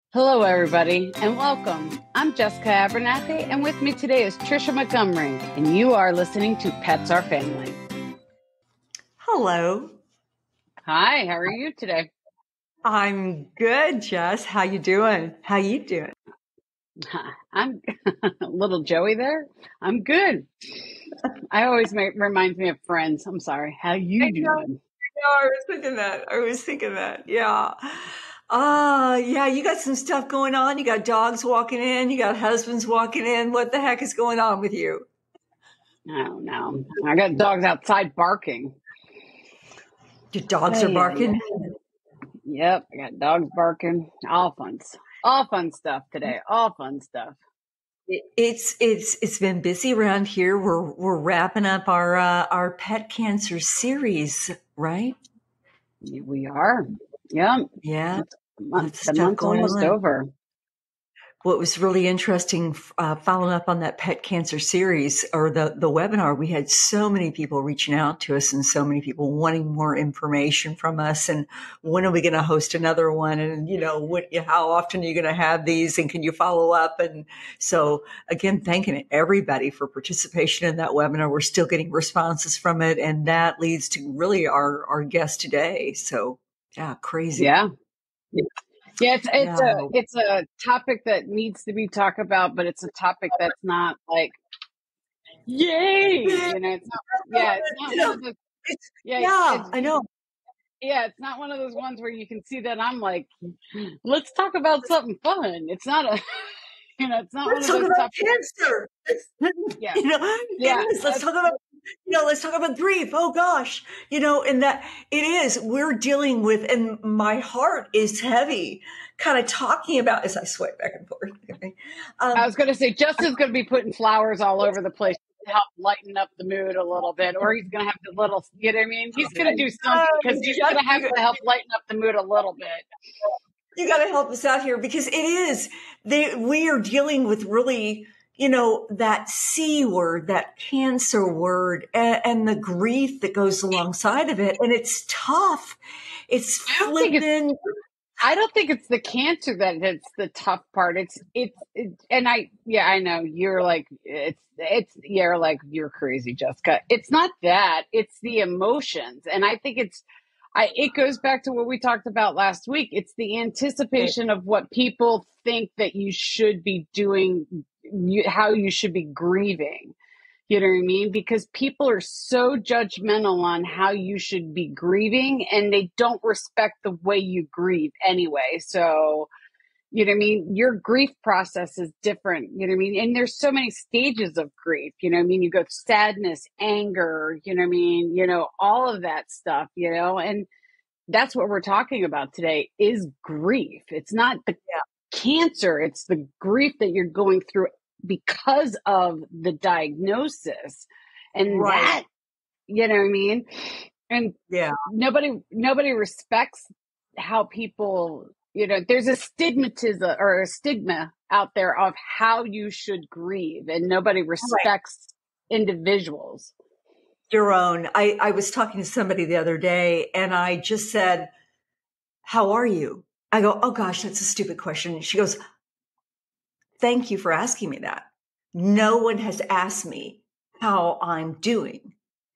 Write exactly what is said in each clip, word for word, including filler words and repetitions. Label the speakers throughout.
Speaker 1: Hello, everybody, and welcome. I'm Jessica Abernathy, and with me today is Trisha Montgomery, and you are listening to Pets Are Family.
Speaker 2: Hello.
Speaker 1: Hi, how are you today?
Speaker 2: I'm good, Jess. How you doing? How you doing?
Speaker 1: I'm little Joey there. I'm good. I always make reminds me of Friends. I'm sorry. How you
Speaker 2: I know,
Speaker 1: doing?
Speaker 2: I, know, I was thinking that. I was thinking that. Yeah. Uh, yeah, you got some stuff going on. You got dogs walking in. You got husbands walking in. What the heck is going on with you?
Speaker 1: I don't know. I got dogs outside barking.
Speaker 2: Your dogs
Speaker 1: Oh,
Speaker 2: are
Speaker 1: yeah,
Speaker 2: barking?
Speaker 1: yeah. Yep, I got dogs barking. All fun stuff. All fun stuff today. All fun stuff.
Speaker 2: It's it's it's been busy around here. We're we're wrapping up our uh, our pet cancer series, right?
Speaker 1: We are. Yep.
Speaker 2: Yeah.
Speaker 1: Month,
Speaker 2: Lots of
Speaker 1: the
Speaker 2: stuff
Speaker 1: month's
Speaker 2: going
Speaker 1: almost
Speaker 2: on.
Speaker 1: over.
Speaker 2: What was really interesting, uh, following up on that pet cancer series or the, the webinar, we had so many people reaching out to us and so many people wanting more information from us. And when are we going to host another one? And, you know, what, how often are you going to have these? And can you follow up? And so again, thanking everybody for participation in that webinar. We're still getting responses from it. And that leads to really our, our guest today. So yeah, crazy.
Speaker 1: Yeah. Yeah, it's it's
Speaker 2: Yeah.
Speaker 1: a it's a topic that needs to be talked about, but it's a topic that's not like, yay, you know. It's not. Yeah, it's not one of those.
Speaker 2: It's,
Speaker 1: Yeah,
Speaker 2: yeah,
Speaker 1: it's
Speaker 2: I know.
Speaker 1: yeah, it's not one of those ones where you can see that I'm like, let's talk about something fun. It's not a, you know, it's not one
Speaker 2: Let's
Speaker 1: of
Speaker 2: talk
Speaker 1: those
Speaker 2: about
Speaker 1: topics.
Speaker 2: cancer.
Speaker 1: Yeah,
Speaker 2: You know,
Speaker 1: yeah.
Speaker 2: it is. Let's talk about, you know, let's talk about grief. Oh gosh, you know, and that it is, we're dealing with, and my heart is heavy, kind of talking about as I swipe back and forth. Okay.
Speaker 1: I
Speaker 2: Um,
Speaker 1: was going to say Justin's going to be putting flowers all over the place to help lighten up the mood a little bit, or he's going to have the little, you know what I mean? He's going to do something because he's going to have to help lighten up the mood a little bit.
Speaker 2: You got to help us out here because it is, they, we are dealing with really, you know, that C word, that cancer word, and, and the grief that goes alongside of it. And it's tough. It's flipping.
Speaker 1: I don't think it's the cancer that it's the tough part. It's, it's, it, and I, yeah, I know you're like, it's, it's, you're like, you're crazy, Jessica. It's not that, it's the emotions. And I think it's, I, it goes back to what we talked about last week. It's the anticipation of what people think that you should be doing, you, how you should be grieving. You know what I mean? Because people are so judgmental on how you should be grieving, and they don't respect the way you grieve anyway. So, you know what I mean? Your grief process is different. You know what I mean? And there's so many stages of grief. You know what I mean? You go sadness, anger, you know what I mean? You know, all of that stuff, you know, and that's what we're talking about today is grief. It's not the cancer. It's the grief that you're going through because of the diagnosis. And
Speaker 2: Right.
Speaker 1: that, you know what I mean? And
Speaker 2: yeah,
Speaker 1: nobody, nobody respects how people, you know, there's a stigmatism or a stigma out there of how you should grieve, and nobody respects right. individuals.
Speaker 2: Your own. I, I was talking to somebody the other day and I just said, how are you? I go, oh gosh, that's a stupid question. She goes, thank you for asking me that. No one has asked me how I'm doing.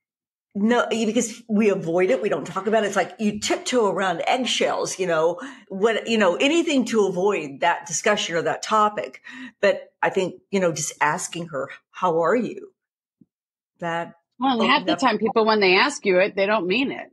Speaker 2: No, because we avoid it. We don't talk about it. It's like you tiptoe around eggshells, you know, what, you know, anything to avoid that discussion or that topic. But I think, you know, just asking her, how are you? That.
Speaker 1: Well, half the time people, when they ask you it, they don't mean it.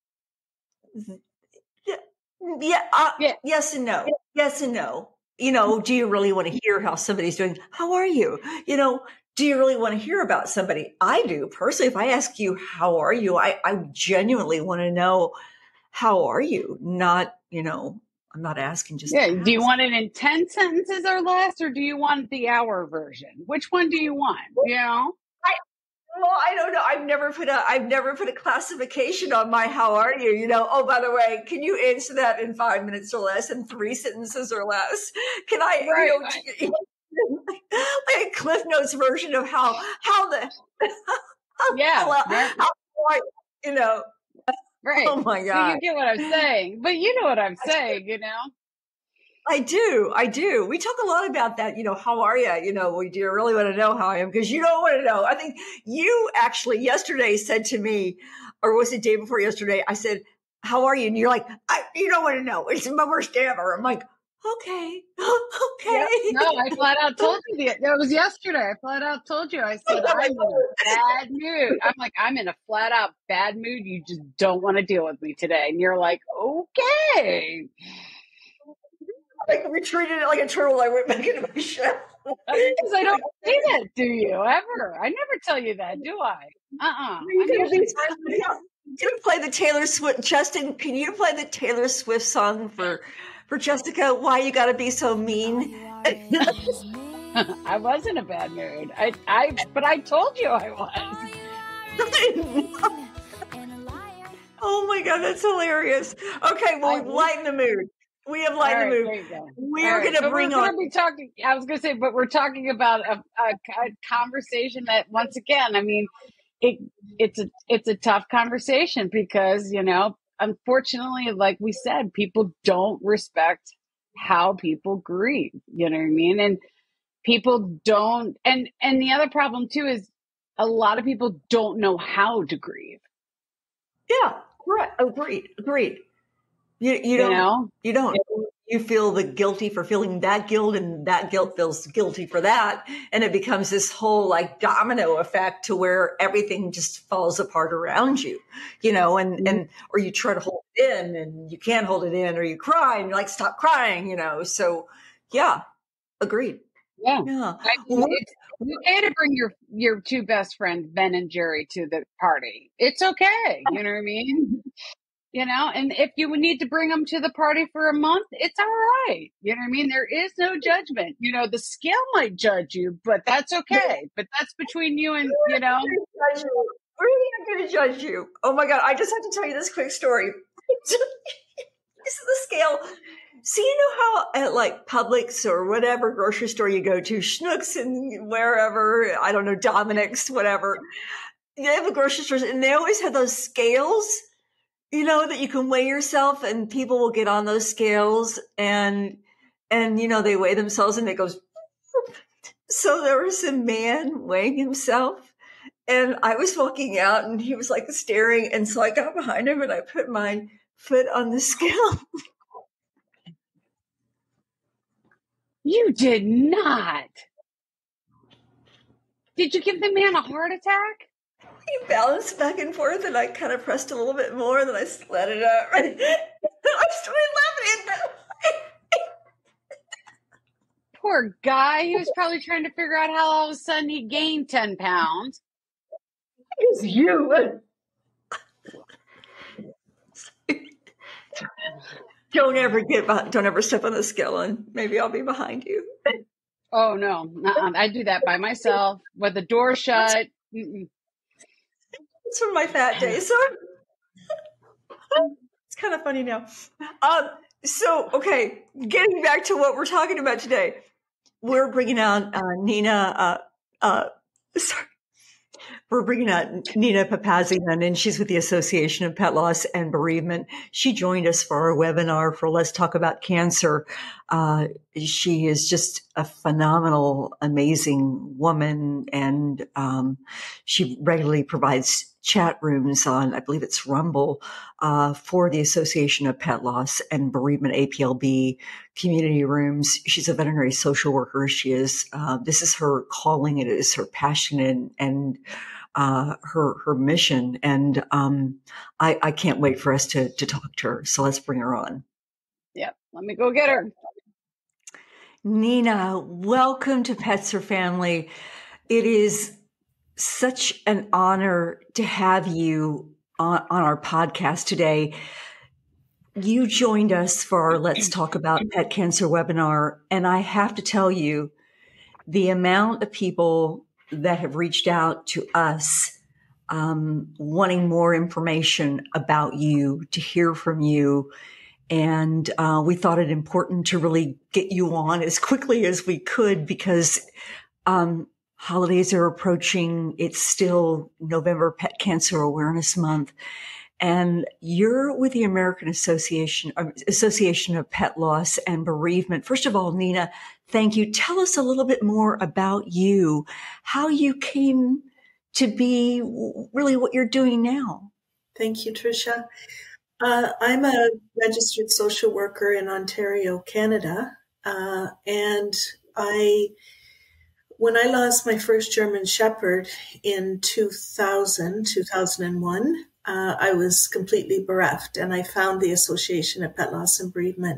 Speaker 2: Yeah. Yeah, uh, yeah. Yes and no. Yes and no. You know, do you really want to hear how somebody's doing? How are you? You know, do you really want to hear about somebody? I do personally. If I ask you, how are you? I, I genuinely want to know, how are you? Not, you know, I'm not asking just.
Speaker 1: Yeah. Do you want it in ten sentences or less, or do you want the hour version? Which one do you want? You know?
Speaker 2: I, Well, I don't know. I've never put a, I've never put a classification on my, how are you? You know, oh, by the way, can you answer that in five minutes or less, in three sentences or less? Can I, right, you know, right. you know like a Cliff Notes version of how, how the, how,
Speaker 1: yeah,
Speaker 2: how,
Speaker 1: right.
Speaker 2: how, you know,
Speaker 1: right.
Speaker 2: Oh my God.
Speaker 1: So you get what I'm saying, but you know what I'm saying, you know?
Speaker 2: I do. I do. We talk a lot about that. You know, how are you? You know, we do really want to know how I am because you don't want to know. I think you actually yesterday said to me, or was it day before yesterday? I said, how are you? And you're like, I, you don't want to know. It's my worst day ever. I'm like, okay, okay.
Speaker 1: Yep. No, I flat out told you the, that was yesterday. I flat out told you. I said, I'm in a bad mood. I'm like, I'm in a flat out bad mood. You just don't want to deal with me today. And you're like, okay.
Speaker 2: Like retreated like a turtle. I went back into my shell.
Speaker 1: Because I don't say that, do you ever? I never tell you that, do I? Uh-uh.
Speaker 2: You can usually- you play the Taylor Swift. Justin, can you play the Taylor Swift song for for Jessica? Why you got to be so mean?
Speaker 1: I was in a bad mood. I, I, but I told you I was.
Speaker 2: Oh my God, that's hilarious. Okay, well, we've lightened the mood. We have lightened the mood. We are going to bring
Speaker 1: on. We're going to be talking. I was going to say, but we're talking about a, a, a conversation that, once again, I mean, it it's a it's a tough conversation because, you know, unfortunately, like we said, people don't respect how people grieve. You know what I mean? And people don't. And and the other problem too is a lot of people don't know how to grieve.
Speaker 2: Yeah, right. Agreed. Agreed. You you, you don't know? you don't you feel the guilty for feeling that guilt, and that guilt feels guilty for that, and it becomes this whole like domino effect to where everything just falls apart around you, you know, and mm-hmm. and or you try to hold it in and you can't hold it in, or you cry and you're like, stop crying, you know. So yeah, agreed.
Speaker 1: Yeah, yeah. I mean, it's okay to bring your your two best friends, Ben and Jerry, to the party. It's okay, you know what I mean. You know, and if you would need to bring them to the party for a month, it's all right. You know what I mean? There is no judgment. You know, the scale might judge you, but that's okay. But that's between you and, you know.
Speaker 2: We're not going to judge you. Oh my God. I just have to tell you this quick story. This is the scale. So you know how at like Publix or whatever grocery store you go to, Schnucks and wherever, I don't know, Dominic's, whatever, they have the grocery stores and they always have those scales, you know, that you can weigh yourself and people will get on those scales and, and, you know, they weigh themselves and it goes. So there was a man weighing himself and I was walking out and he was like staring. And so I got behind him and I put my foot on the scale.
Speaker 1: You did not. Did you give the man a heart attack?
Speaker 2: He balanced back and forth, and I kind of pressed a little bit more, and then I let it up. I started laughing.
Speaker 1: Poor guy. He was probably trying to figure out how all of a sudden he gained ten pounds.
Speaker 2: It's you. Don't ever get behind, don't ever step on the scale, and maybe I'll be behind you.
Speaker 1: Oh no, uh-uh. I do that by myself with the door shut. Mm-mm.
Speaker 2: It's from my fat days, so it's kind of funny now. Um, so okay, getting back to what we're talking about today, we're bringing out uh, Nina. Uh, uh, sorry. We're bringing out Nina Papazian, and she's with the Association of Pet Loss and Bereavement. She joined us for our webinar for Let's Talk About Cancer. Uh, she is just a phenomenal, amazing woman, and um, she regularly provides chat rooms on, I believe it's Rumble, uh, for the Association of Pet Loss and Bereavement, A P L B, community rooms. She's a veterinary social worker. She is, uh, this is her calling. It is her passion and, and uh, her, her mission. And um, I, I can't wait for us to, to talk to her. So let's bring her on.
Speaker 1: Yeah, let me go get her.
Speaker 2: Nina, welcome to Pets or Family. It is such an honor to have you on, on our podcast today. You joined us for our Let's Talk About Pet Cancer webinar, and I have to tell you, the amount of people that have reached out to us um, wanting more information about you, to hear from you, and uh, we thought it important to really get you on as quickly as we could because um, holidays are approaching. It's still November Pet Cancer Awareness Month. and you're with the American Association, uh, Association of Pet Loss and Bereavement. First of all, Nina, thank you. Tell us a little bit more about you, how you came to be really what you're doing now.
Speaker 3: Thank you, Tricia. Uh, I'm a registered social worker in Ontario, Canada, uh, and I, when I lost my first German Shepherd in two thousand, two thousand one, uh, I was completely bereft, and I found the Association of Pet Loss and Bereavement,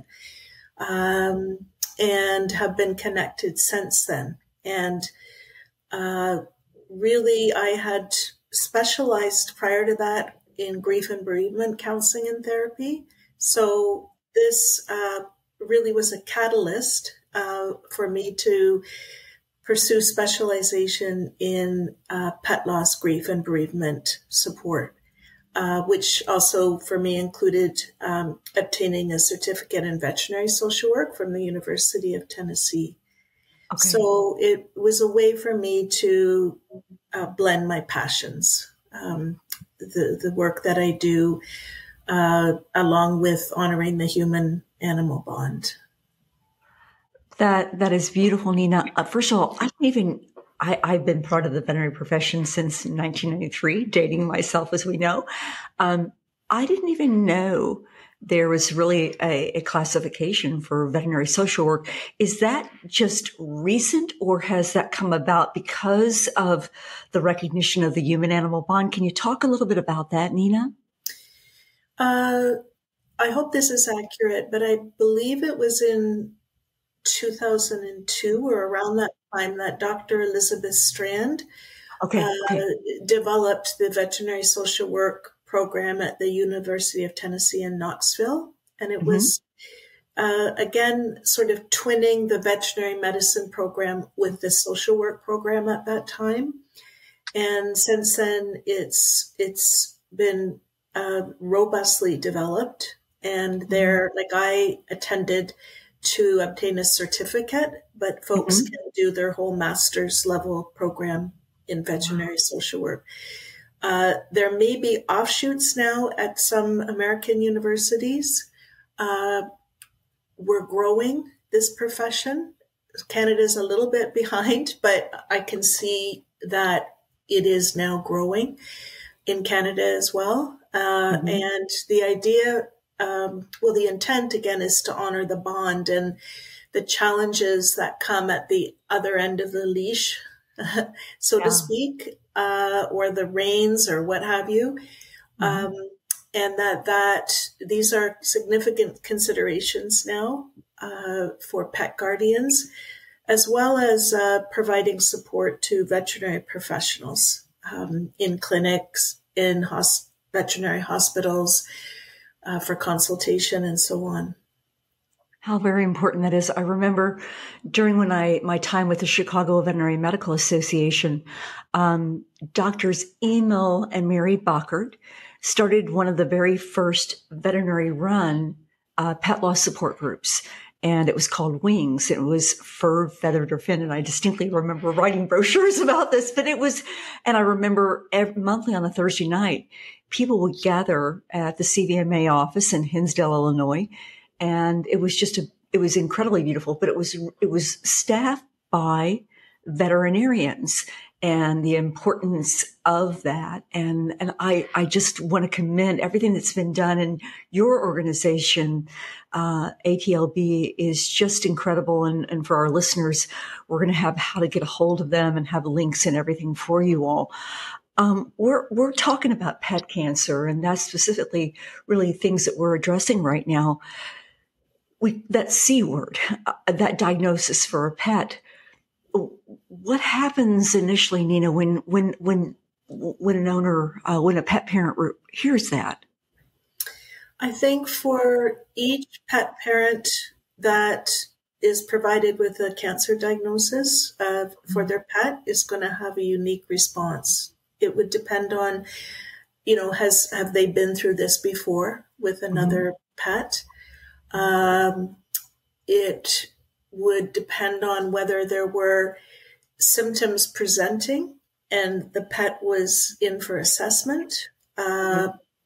Speaker 3: um, and have been connected since then. And uh, really, I had specialized prior to that in grief and bereavement counseling and therapy. So this uh, really was a catalyst uh, for me to pursue specialization in uh, pet loss, grief, and bereavement support, uh, which also for me included um, obtaining a certificate in veterinary social work from the University of Tennessee. Okay. So it was a way for me to uh, blend my passions, um, the, the work that I do, uh, along with honoring the human-animal bond.
Speaker 2: That that is beautiful, Nina. Uh, first of all, I don't even I, I've been part of the veterinary profession since nineteen ninety-three, dating myself, as we know. Um, I didn't even know there was really a, a classification for veterinary social work. Is that just recent, or has that come about because of the recognition of the human-animal bond? Can you talk a little bit about that, Nina?
Speaker 3: Uh, I hope this is accurate, but I believe it was in two thousand two or around that time that Doctor Elizabeth Strand
Speaker 2: okay,
Speaker 3: uh,
Speaker 2: okay.
Speaker 3: developed the veterinary social work program at the University of Tennessee in Knoxville. And it mm-hmm. was, uh, again, sort of twinning the veterinary medicine program with the social work program at that time. And since then, it's it's been uh, robustly developed. And there, mm-hmm. like I attended to obtain a certificate, but folks mm-hmm. can do their whole master's level program in veterinary wow. social work. Uh, there may be offshoots now at some American universities. Uh, we're growing this profession. Canada's a little bit behind, but I can see that it is now growing in Canada as well. Uh, mm-hmm. And the idea Um, well, the intent, again, is to honor the bond and the challenges that come at the other end of the leash, so yeah. to speak, uh, or the reins or what have you. Mm-hmm. Um, and that, that these are significant considerations now uh, for pet guardians, as well as uh, providing support to veterinary professionals um, in clinics, in hos- veterinary hospitals, Uh, for consultation and so on.
Speaker 2: How very important that is. I remember during when I my time with the Chicago Veterinary Medical Association, um, Doctors Emil and Mary Bockert started one of the very first veterinary run uh, pet loss support groups. And it was called Wings. It was fur, feathered, or fin. And I distinctly remember writing brochures about this. But it was, and I remember every, monthly on a Thursday night, people would gather at the C V M A office in Hinsdale, Illinois. And it was just a, it was incredibly beautiful, but it was, it was staffed by veterinarians and the importance of that. And, and I, I just want to commend everything that's been done in your organization. Uh, A T L B is just incredible. And, and for our listeners, we're going to have how to get a hold of them and have links and everything for you all. Um, we're, we're talking about pet cancer, and that's specifically really things that we're addressing right now. We, that C word, uh, that diagnosis for a pet. What happens initially, Nina, when, when, when, when an owner, uh, when a pet parent re- hears that?
Speaker 3: I think for each pet parent that is provided with a cancer diagnosis uh, for their pet is going to have a unique response. It would depend on, you know, has have they been through this before with another mm-hmm. pet? Um, it would depend on whether there were symptoms presenting and the pet was in for assessment. Uh, mm-hmm.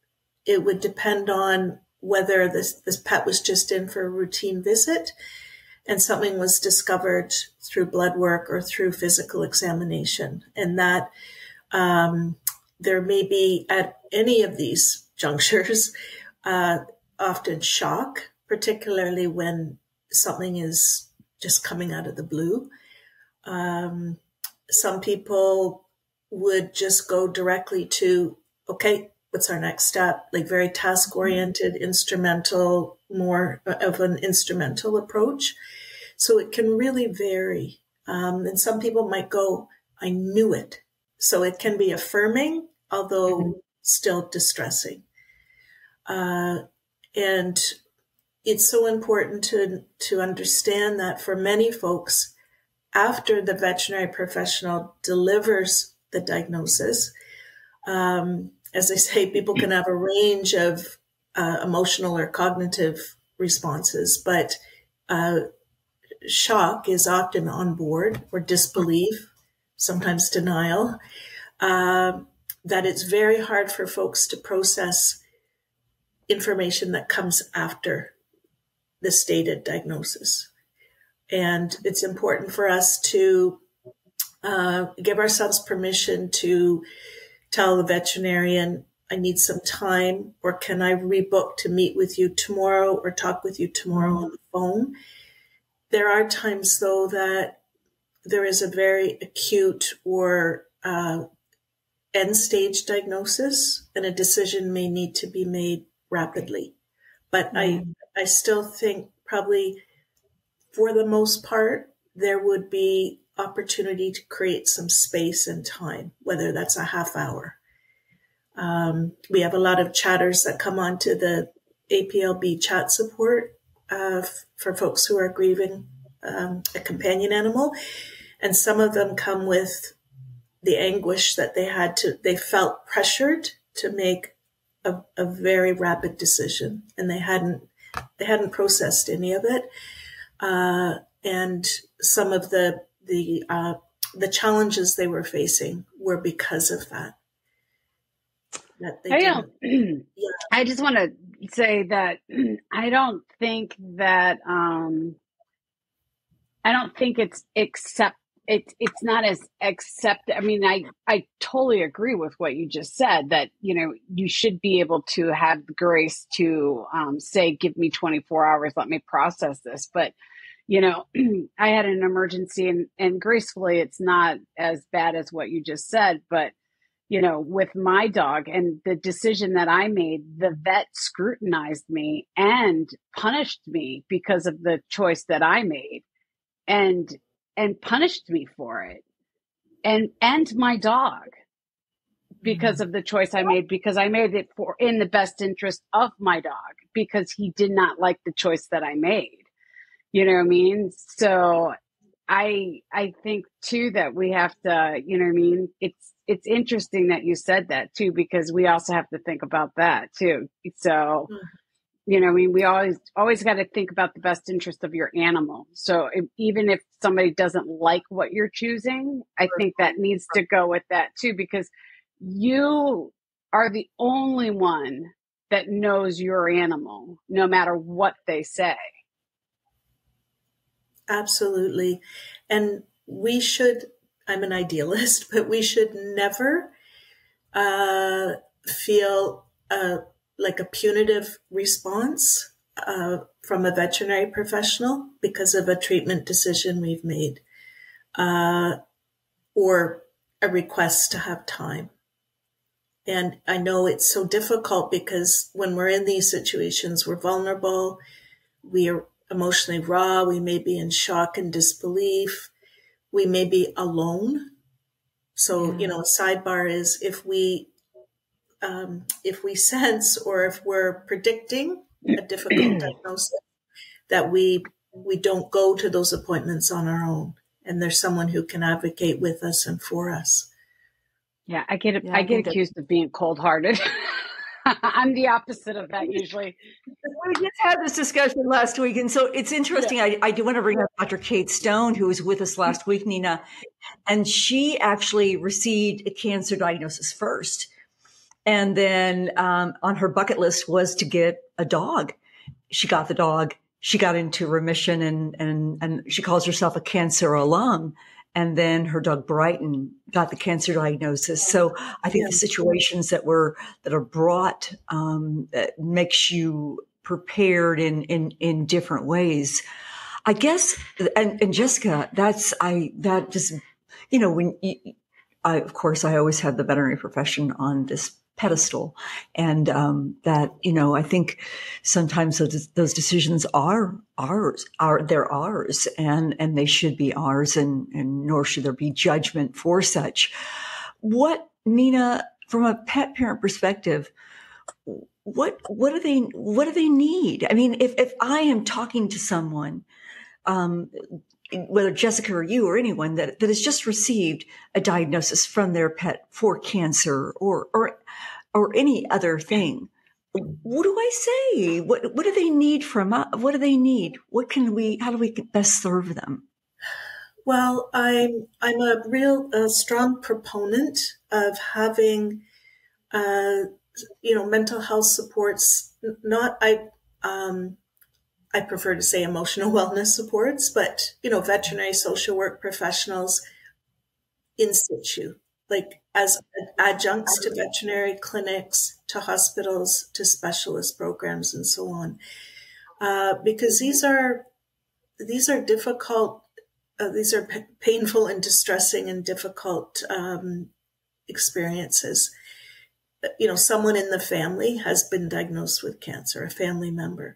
Speaker 3: it would depend on whether this, this pet was just in for a routine visit and something was discovered through blood work or through physical examination. And that um, there may be at any of these junctures uh, often shock, particularly when something is just coming out of the blue. Um, some people would just go directly to, okay, what's our next step? Like very task oriented, instrumental, more of an instrumental approach. So it can really vary. Um, and some people might go, I knew it. So it can be affirming, although mm-hmm. still distressing. Uh, and it's so important to, to understand that for many folks, after the veterinary professional delivers the diagnosis, um, as I say, people can have a range of uh, emotional or cognitive responses, but uh, shock is often on board, or disbelief, sometimes denial, uh, that it's very hard for folks to process information that comes after the stated diagnosis. And it's important for us to uh, give ourselves permission to tell the veterinarian, I need some time, or can I rebook to meet with you tomorrow or talk with you tomorrow on the phone? There are times, though, that there is a very acute or uh, end-stage diagnosis, and a decision may need to be made rapidly. But mm. I, I still think probably for the most part, there would be opportunity to create some space and time, whether that's a half hour. Um, we have a lot of chatters that come onto the A P L B chat support uh, f- for folks who are grieving um, a companion animal. And some of them come with the anguish that they had to, they felt pressured to make a, a very rapid decision, and they hadn't, they hadn't processed any of it. Uh, and some of the, the, uh, the challenges they were facing were because of that. that they
Speaker 1: I don't,
Speaker 3: yeah.
Speaker 1: I just want to say that I don't think that, um, I don't think it's accept, it's, it's not as accept. I mean, I, I totally agree with what you just said, that, you know, you should be able to have the grace to, um, say, give me twenty-four hours, let me process this. But, you know, I had an emergency, and, and gracefully, it's not as bad as what you just said, but, you know, with my dog and the decision that I made, the vet scrutinized me and punished me because of the choice that I made, and, and punished me for it, and, and my dog, because mm-hmm. of the choice I made, because I made it for in the best interest of my dog, because he did not like the choice that I made. You know what I mean? So I, I think too, that we have to, you know what I mean? It's, it's interesting that you said that too, because we also have to think about that too. So, mm-hmm. you know, I mean, we always, always got to think about the best interest of your animal. So if, even if somebody doesn't like what you're choosing, I think that needs to go with that too, because you are the only one that knows your animal, no matter what they say.
Speaker 3: Absolutely. And we should, I'm an idealist, but we should never uh, feel uh, like a punitive response uh, from a veterinary professional because of a treatment decision we've made, uh, or a request to have time. And I know it's so difficult because when we're in these situations, we're vulnerable, we are emotionally raw, we may be in shock and disbelief, we may be alone. So, yeah. you know, a sidebar is if we, um, if we sense or if we're predicting a difficult diagnosis, that we, we don't go to those appointments on our own, and there's someone who can advocate with us and for us.
Speaker 1: Yeah, I get,
Speaker 2: yeah,
Speaker 1: I
Speaker 2: I
Speaker 1: get accused that... of being cold-hearted. I'm the opposite of that usually.
Speaker 2: We just had this discussion last week. And so it's interesting. Yeah. I, I do want to bring up Doctor Kate Stone, who was with us last week, Nina. And she actually received a cancer diagnosis first. And then um, on her bucket list was to get a dog. She got the dog. She got into remission, and and and she calls herself a cancer alum. And then her dog Brighton got the cancer diagnosis. So I think yeah. the situations that were that are brought um, that makes you prepared in in in different ways. I guess, and, and Jessica, that's I that just you know when you, I of course I always had the veterinary profession on this pedestal, and um, that you know I think sometimes those, those decisions are ours, are they're ours, and and they should be ours, and and nor should there be judgment for such. What, Nina, from a pet parent perspective, what what do they what do they need? I mean, if if I am talking to someone, um, whether Jessica or you or anyone that that has just received a diagnosis from their pet for cancer or or or any other thing, what do I say? What what do they need from us? What do they need? What can we? How do we best serve them?
Speaker 3: Well, I'm I'm a real uh, strong proponent of having, uh, you know, mental health supports. Not I. Um, I prefer to say emotional wellness supports, but, you know, veterinary social work professionals in situ, like as adjuncts to veterinary clinics, to hospitals, to specialist programs, and so on. Uh, because these are, these are difficult, uh, these are p- painful and distressing and difficult um, experiences. You know, someone in the family has been diagnosed with cancer, a family member.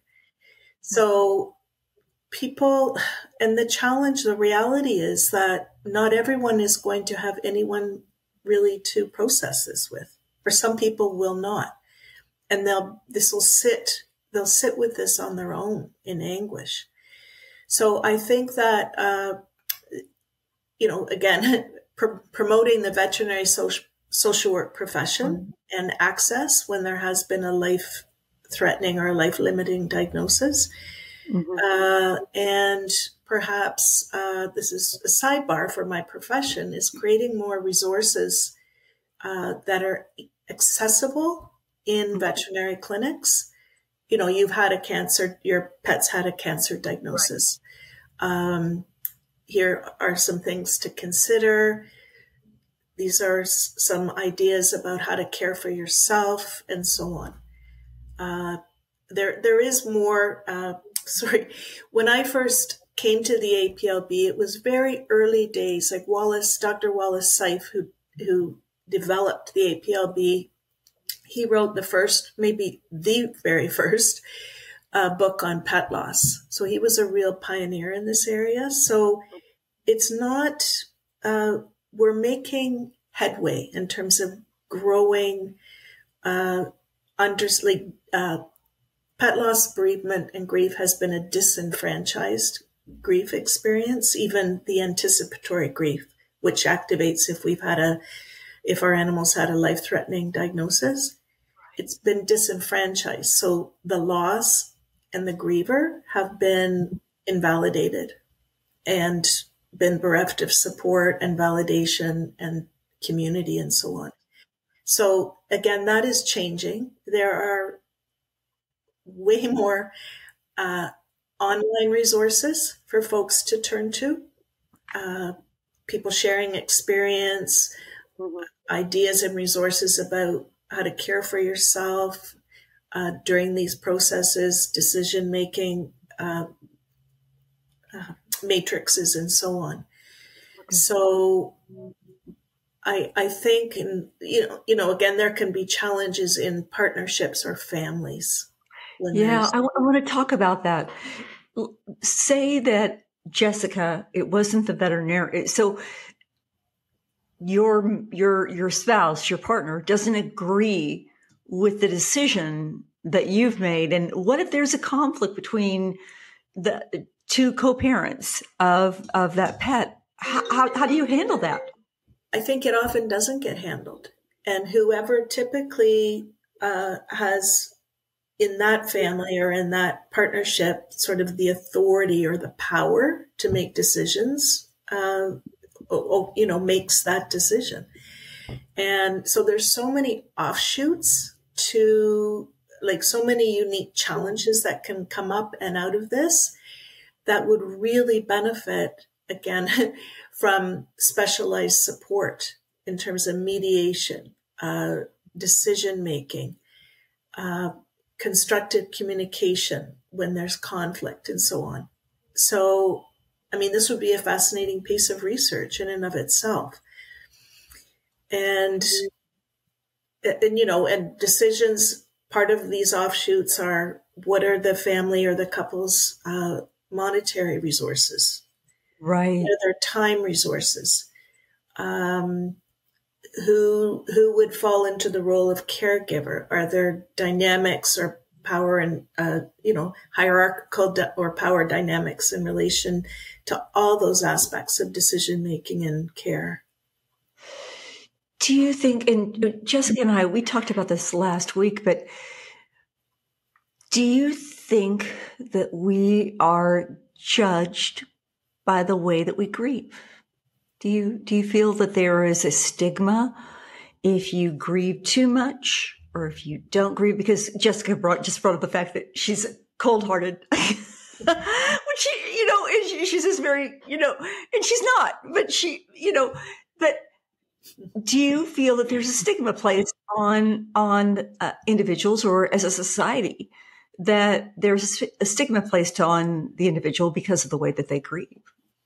Speaker 3: So people, and the challenge, the reality is that not everyone is going to have anyone really to process this with. For some people will not. And they'll, this will sit, they'll sit with this on their own in anguish. So I think that, uh, you know, again, pr- promoting the veterinary social, social work profession and access when there has been a life-threatening or life-limiting diagnosis. Mm-hmm. Uh, and perhaps uh, this is a sidebar for my profession, is creating more resources uh, that are accessible in mm-hmm. veterinary clinics. You know, you've had a cancer, your pet's had a cancer diagnosis. Right. Um, here are some things to consider. These are s- some ideas about how to care for yourself and so on. Uh, there, there is more, uh, sorry, when I first came to the A P L B, it was very early days, like Wallace, Doctor Wallace Seif, who, who developed the A P L B. He wrote the first, maybe the very first uh, book on pet loss. So he was a real pioneer in this area. So it's not, uh, we're making headway in terms of growing, uh, under, like, uh, pet loss, bereavement, and grief has been a disenfranchised grief experience, even the anticipatory grief, which activates if we've had a, if our animals had a life-threatening diagnosis. It's been disenfranchised. So the loss and the griever have been invalidated and been bereft of support and validation and community and so on. So again, that is changing. There are way more uh, online resources for folks to turn to, uh, people sharing experience, mm-hmm. ideas and resources about how to care for yourself uh, during these processes, decision making, uh, uh, matrices, and so on. Okay. So I, I think, and you know, you know, again, there can be challenges in partnerships or families.
Speaker 2: Yeah, I, w- I want to talk about that. Say that, Jessica, it wasn't the veterinarian. So your your your spouse, your partner, doesn't agree with the decision that you've made. And what if there's a conflict between the two co-parents of of that pet? How, how, how do you handle that?
Speaker 3: I think it often doesn't get handled. And whoever typically uh, has in that family or in that partnership sort of the authority or the power to make decisions, uh, you know, makes that decision. And so there's so many offshoots to, like, so many unique challenges that can come up and out of this that would really benefit, again, from specialized support in terms of mediation, uh, decision making, uh, constructive communication when there's conflict, and so on. So, I mean, this would be a fascinating piece of research in and of itself. And, and you know, and decisions, part of these offshoots are, what are the family or the couple's uh, monetary resources?
Speaker 2: Right.
Speaker 3: What are their time resources? Um, who who would fall into the role of caregiver? Are there dynamics or power and uh, you know hierarchical di- or power dynamics in relation to all those aspects of decision making and care?
Speaker 2: Do you think, and Jessica and I, we talked about this last week, but do you think that we are judged by the way that we grieve? Do you do you feel that there is a stigma if you grieve too much or if you don't grieve? Because Jessica brought just brought up the fact that she's cold-hearted, which she, you know, and she, she's just very, you know, and she's not, but she, you know, but do you feel that there's a stigma placed on on uh, individuals or as a society, that there's a, a stigma placed on the individual because of the way that they grieve?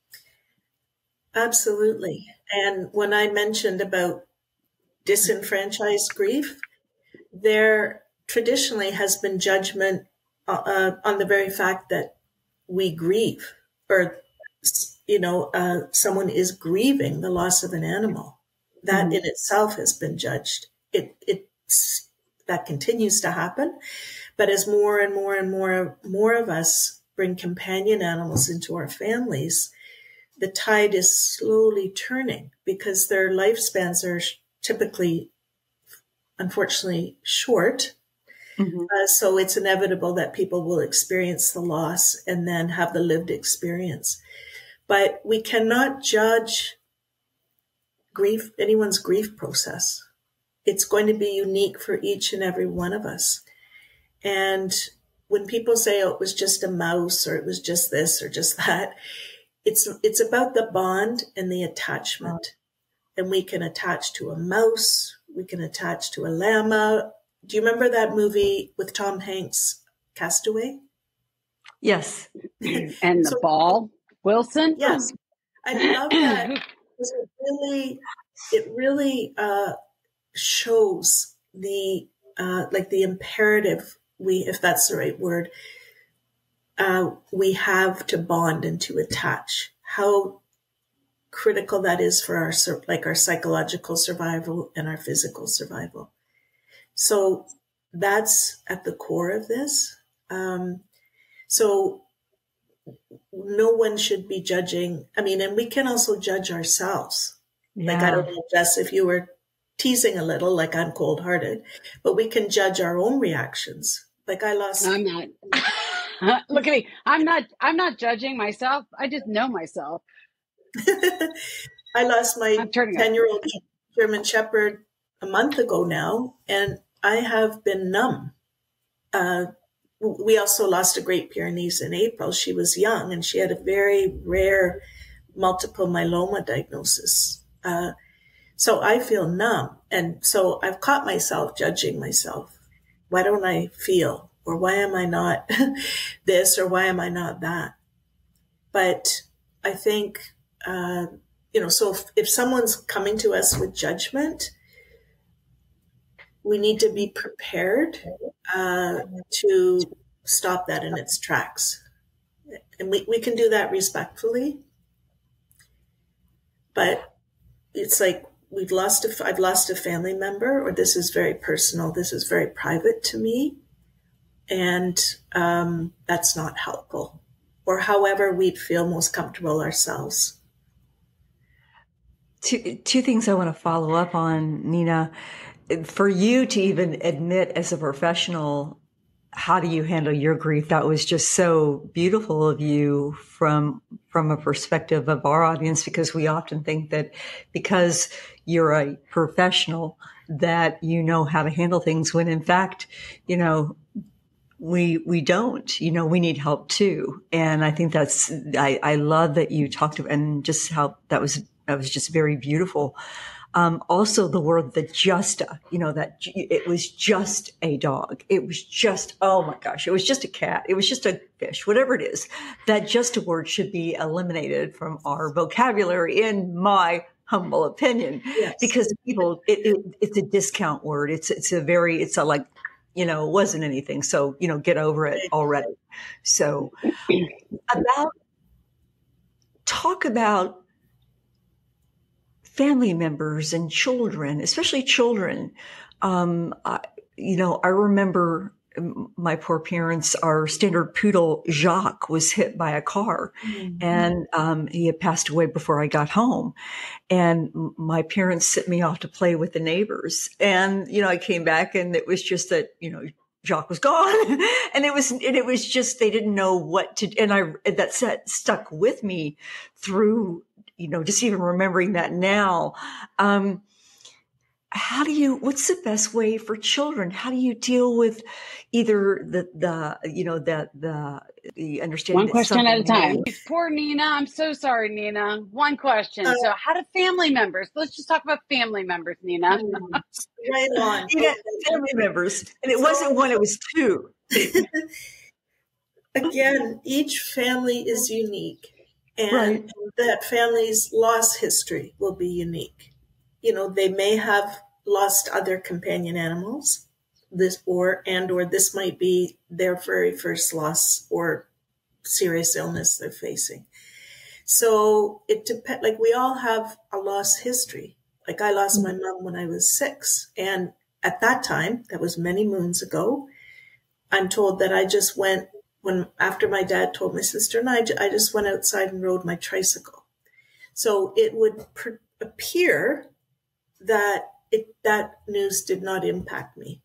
Speaker 3: Absolutely. And when I mentioned about disenfranchised grief, there traditionally has been judgment uh, on the very fact that we grieve, or, you know, uh, someone is grieving the loss of an animal. That mm-hmm. in itself has been judged. It it's that continues to happen, but as more and more and more more of us bring companion animals into our families, the tide is slowly turning because their lifespans are typically, unfortunately, short. Mm-hmm. Uh, so it's inevitable that people will experience the loss and then have the lived experience. But we cannot judge grief, anyone's grief process. It's going to be unique for each and every one of us. And when people say, oh, it was just a mouse, or it was just this or just that, It's it's about the bond and the attachment. And we can attach to a mouse. We can attach to a llama. Do you remember that movie with Tom Hanks, Castaway?
Speaker 2: Yes.
Speaker 1: And the
Speaker 3: so,
Speaker 1: ball, Wilson?
Speaker 3: Yes. I love that because it really, it really uh, shows the, uh, like the imperative we, if that's the right word, Uh, we have to bond and to attach. How critical that is for our, like our psychological survival and our physical survival. So that's at the core of this. Um, so no one should be judging. I mean, and we can also judge ourselves. Yeah. Like, I don't know, Jess, if you were teasing a little, like I'm cold-hearted, but we can judge our own reactions. Like I lost.
Speaker 1: I'm not. Look at me. I'm not, I'm not judging myself. I just know myself.
Speaker 3: I lost my ten-year-old German Shepherd a month ago now, and I have been numb. Uh, we also lost a Great Pyrenees in April. She was young, and she had a very rare multiple myeloma diagnosis. Uh, so I feel numb. And so I've caught myself judging myself. Why don't I feel? Or why am I not this, or why am I not that? But I think, uh, you know, so if, if someone's coming to us with judgment, we need to be prepared uh, to stop that in its tracks. And we, we can do that respectfully. But it's like we've lost a, I've lost a family member, or this is very personal, this is very private to me. And um, that's not helpful, or however we'd feel most comfortable ourselves.
Speaker 2: Two, two things I want to follow up on, Nina. For you to even admit as a professional how do you handle your grief? That was just so beautiful of you from from a perspective of our audience, because we often think that because you're a professional that you know how to handle things, when in fact, you know, we we don't. You know, we need help too. And I think that's I, I love that you talked about, and just how that was that was just very beautiful. Um, also the word, the justa, you know, that it was just a dog. It was just, oh my gosh, it was just a cat. It was just a fish, whatever it is. That just a word should be eliminated from our vocabulary, in my humble opinion,
Speaker 3: Yes.
Speaker 2: because people, it, it, it's a discount word. It's, it's a very, it's a like, you know, it wasn't anything. So, you know, get over it already. So about, talk about family members and children, especially children. Um, I, you know, I remember my poor parents, our standard poodle, Jacques, was hit by a car, mm-hmm. and um, he had passed away before I got home. And my parents sent me off to play with the neighbors. And, you know, I came back and it was just that, you know, Jacques was gone. And it was, and it was just, they didn't know what to, and I, that set, stuck with me through, you know, just even remembering that now. Um, how do you, what's the best way for children? How do you deal with either the, the, you know, the, the, the understanding?
Speaker 1: One question at a time. Poor Nina. I'm so sorry, Nina. One question. Uh, so how do family members, let's just talk about family members, Nina.
Speaker 3: Right on.
Speaker 2: Nina, family members. And it wasn't one, it was two.
Speaker 3: Again, each family is unique. And
Speaker 2: right.
Speaker 3: that family's loss history will be unique. You know, they may have lost other companion animals, this or and or this might be their very first loss or serious illness they're facing. So it depends. Like, we all have a loss history. Like, I lost my mom when I was six, and at that time, that was many moons ago, I'm told that I just went. When after my dad told my sister and I, I just went outside and rode my tricycle. So it would per- appear that it, that news did not impact me.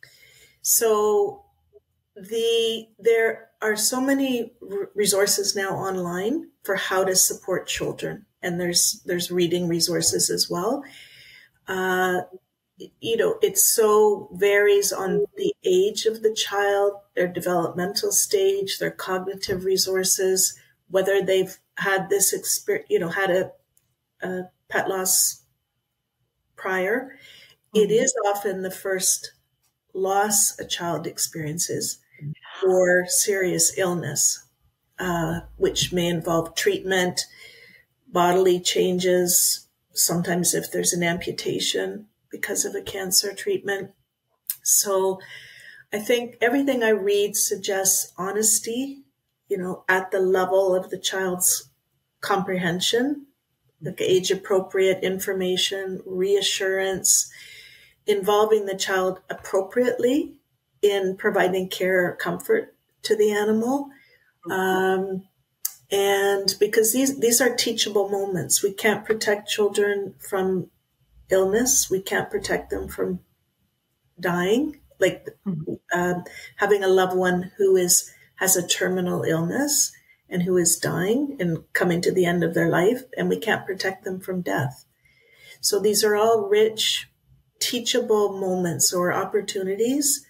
Speaker 3: So the there are so many r- resources now online for how to support children, and there's there's reading resources as well. Uh, you know, it so varies on the age of the child, their developmental stage, their cognitive resources, whether they've had this experience, you know, had a, a pet loss prior. Mm-hmm. It is often the first loss a child experiences, or serious illness, uh, which may involve treatment, bodily changes, sometimes if there's an amputation because of a cancer treatment. So I think everything I read suggests honesty, you know, at the level of the child's comprehension, like age appropriate information, reassurance, involving the child appropriately in providing care or comfort to the animal. Um, and because these, these are teachable moments. We can't protect children from illness. We can't protect them from dying, like um, having a loved one who is has a terminal illness and who is dying and coming to the end of their life, and we can't protect them from death. So these are all rich, teachable moments or opportunities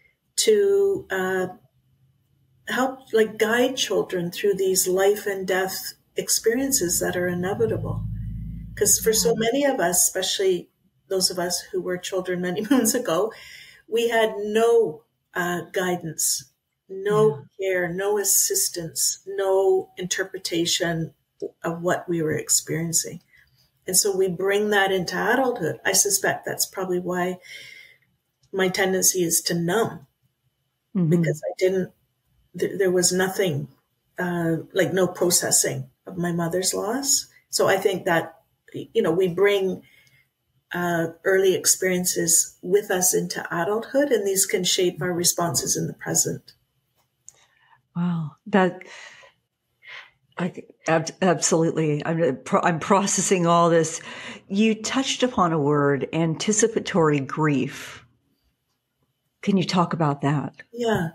Speaker 3: to uh, help, like, guide children through these life and death experiences that are inevitable. Because for so many of us, especially those of us who were children many moons ago, we had no uh, guidance, no yeah. care, no assistance, no interpretation of what we were experiencing. And so we bring that into adulthood. I suspect that's probably why my tendency is to numb, mm-hmm. because I didn't, th- there was nothing, uh, like no processing of my mother's loss. So I think that, you know, we bring uh, early experiences with us into adulthood, and these can shape our responses in the present.
Speaker 2: Wow. That, I, absolutely. I'm, I'm processing all this. You touched upon a word, anticipatory grief. Can you talk about that?
Speaker 3: Yeah.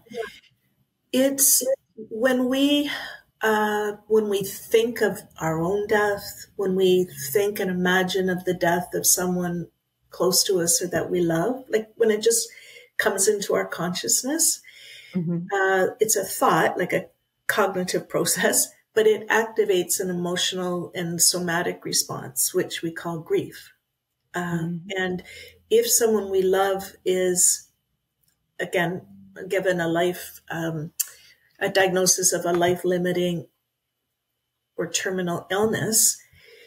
Speaker 3: It's when we uh, when we think of our own death, when we think and imagine of the death of someone close to us or that we love, like when it just comes into our consciousness, mm-hmm. uh, it's a thought, like a cognitive process, but it activates an emotional and somatic response, which we call grief. Uh, mm-hmm. And if someone we love is, again, given a life, um, a diagnosis of a life-limiting or terminal illness,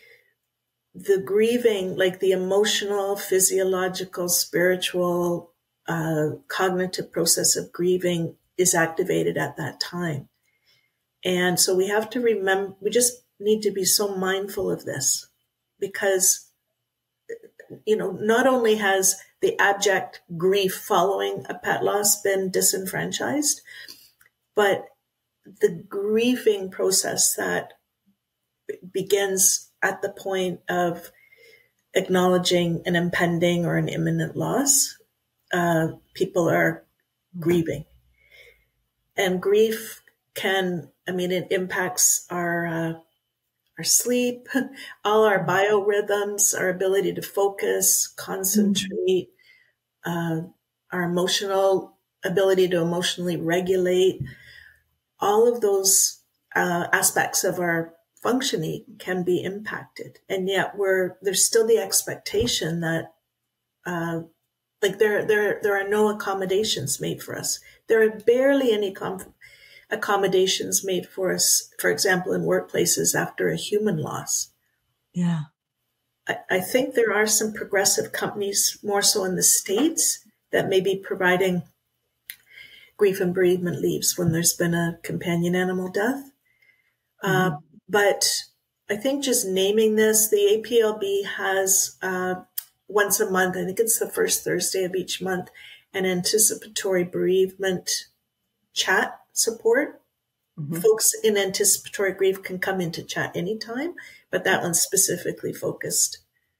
Speaker 3: the grieving, like the emotional, physiological, spiritual, uh, cognitive process of grieving is activated at that time. And so we have to remember, we just need to be so mindful of this because, you know, not only has the abject grief following a pet loss been disenfranchised, but the grieving process that begins at the point of acknowledging an impending or an imminent loss, uh, people are grieving. And grief can, I mean, it impacts our uh, our sleep, all our biorhythms, our ability to focus, concentrate, mm-hmm. uh, our emotional ability to emotionally regulate. All of those uh, aspects of our functioning can be impacted. And yet we're, there's still the expectation that, uh, like there, there, there are no accommodations made for us. There are barely any com- accommodations made for us, for example, in workplaces after a human loss.
Speaker 2: Yeah.
Speaker 3: I, I think there are some progressive companies, more so in the States, that may be providing grief and bereavement leaves when there's been a companion animal death. Mm-hmm. Uh, but I think just naming this, the A P L B has uh, once a month, I think it's the first Thursday of each month, an anticipatory bereavement chat support. Mm-hmm. Folks in anticipatory grief can come into chat anytime, but that one's specifically focused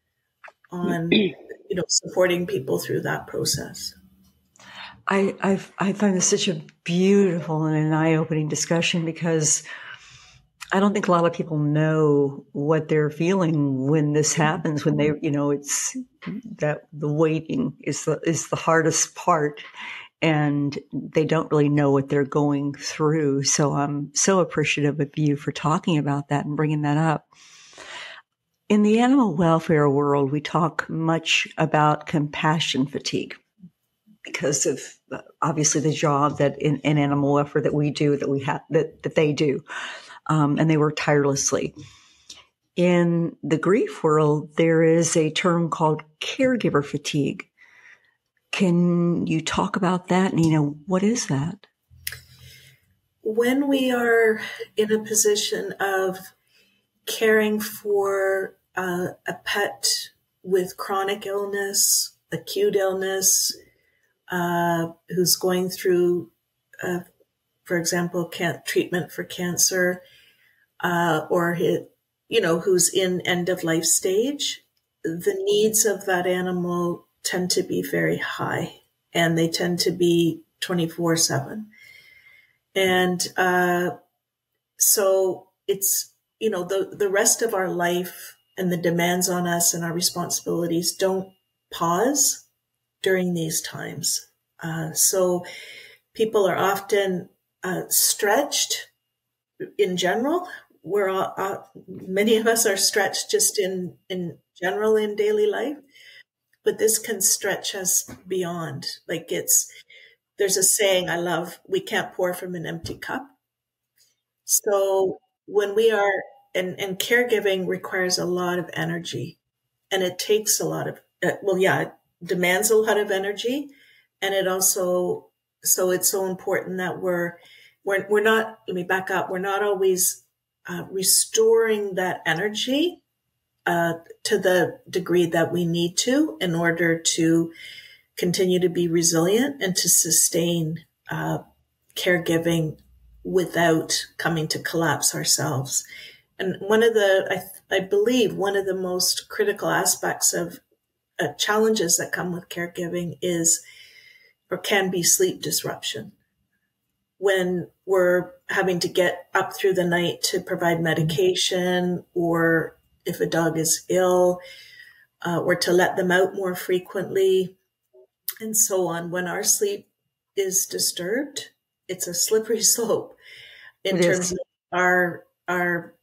Speaker 3: on, you know, supporting people through that process.
Speaker 2: I, I I find this such a beautiful and an eye-opening discussion because I don't think a lot of people know what they're feeling when this happens. When they, you know, it's that the waiting is the is the hardest part, and they don't really know what they're going through. So I'm so appreciative of you for talking about that and bringing that up. In the animal welfare world, we talk much about compassion fatigue, because of obviously the job that in, in animal welfare that we do, that we have, that, that they do. Um, and they work tirelessly. In the grief world, there is a term called caregiver fatigue. Can you talk about that, Nina? What is that?
Speaker 3: When we are in a position of caring for uh, a pet with chronic illness, acute illness, Uh, who's going through, uh, for example, can- treatment for cancer, uh, or his, you know, who's in end of life stage, the needs of that animal tend to be very high, and they tend to be twenty-four seven. And uh, so it's, you know, the, the rest of our life and the demands on us and our responsibilities don't pause during these times. Uh, so people are often uh, stretched in general. We're all, uh, many of us are stretched just in, in general in daily life, but this can stretch us beyond. Like it's, there's a saying I love, we can't pour from an empty cup. So when we are, and, and caregiving requires a lot of energy, and it takes a lot of, uh, well, yeah, it demands a lot of energy. And it also, so it's so important that we're, we're, we're not, let me back up. We're not always uh, restoring that energy uh, to the degree that we need to in order to continue to be resilient and to sustain uh, caregiving without coming to collapse ourselves. And one of the, I, I believe one of the most critical aspects of uh, challenges that come with caregiving is or can be sleep disruption when we're having to get up through the night to provide medication, or if a dog is ill, uh, or to let them out more frequently, and so on. When our sleep is disturbed, it's a slippery slope in
Speaker 2: It
Speaker 3: terms
Speaker 2: is.
Speaker 3: of our our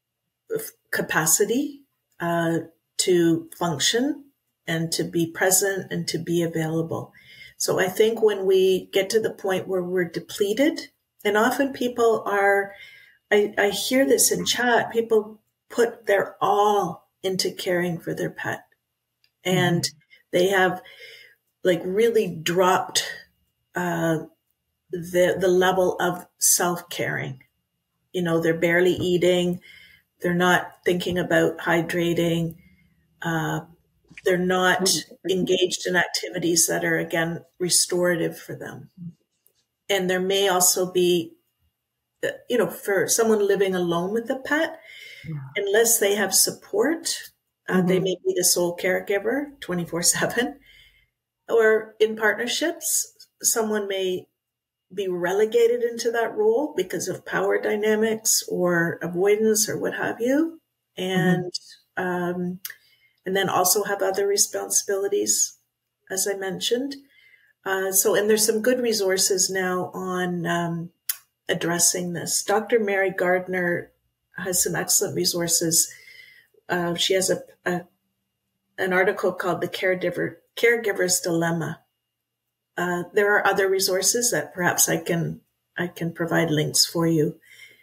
Speaker 3: capacity uh, to function and to be present and to be available. So I think when we get to the point where we're depleted, and often people are, I, I hear this in chat, people put their all into caring for their pet, and mm-hmm. they have like really dropped uh, the the level of self-caring. You know, they're barely eating. They're not thinking about hydrating. Uh, they're not engaged in activities that are, again, restorative for them. And there may also be, you know, for someone living alone with a pet, yeah. unless they have support, uh, mm-hmm. they may be the sole caregiver twenty-four seven. Or in partnerships, someone may be relegated into that role because of power dynamics or avoidance or what have you. And, mm-hmm. um, and then also have other responsibilities, as I mentioned. Uh, so, and there's some good resources now on, um, addressing this. Doctor Mary Gardner has some excellent resources. Uh, she has a, a, an article called The Caregiver, Caregiver's Dilemma. Uh, there are other resources that perhaps I can I can provide links for you.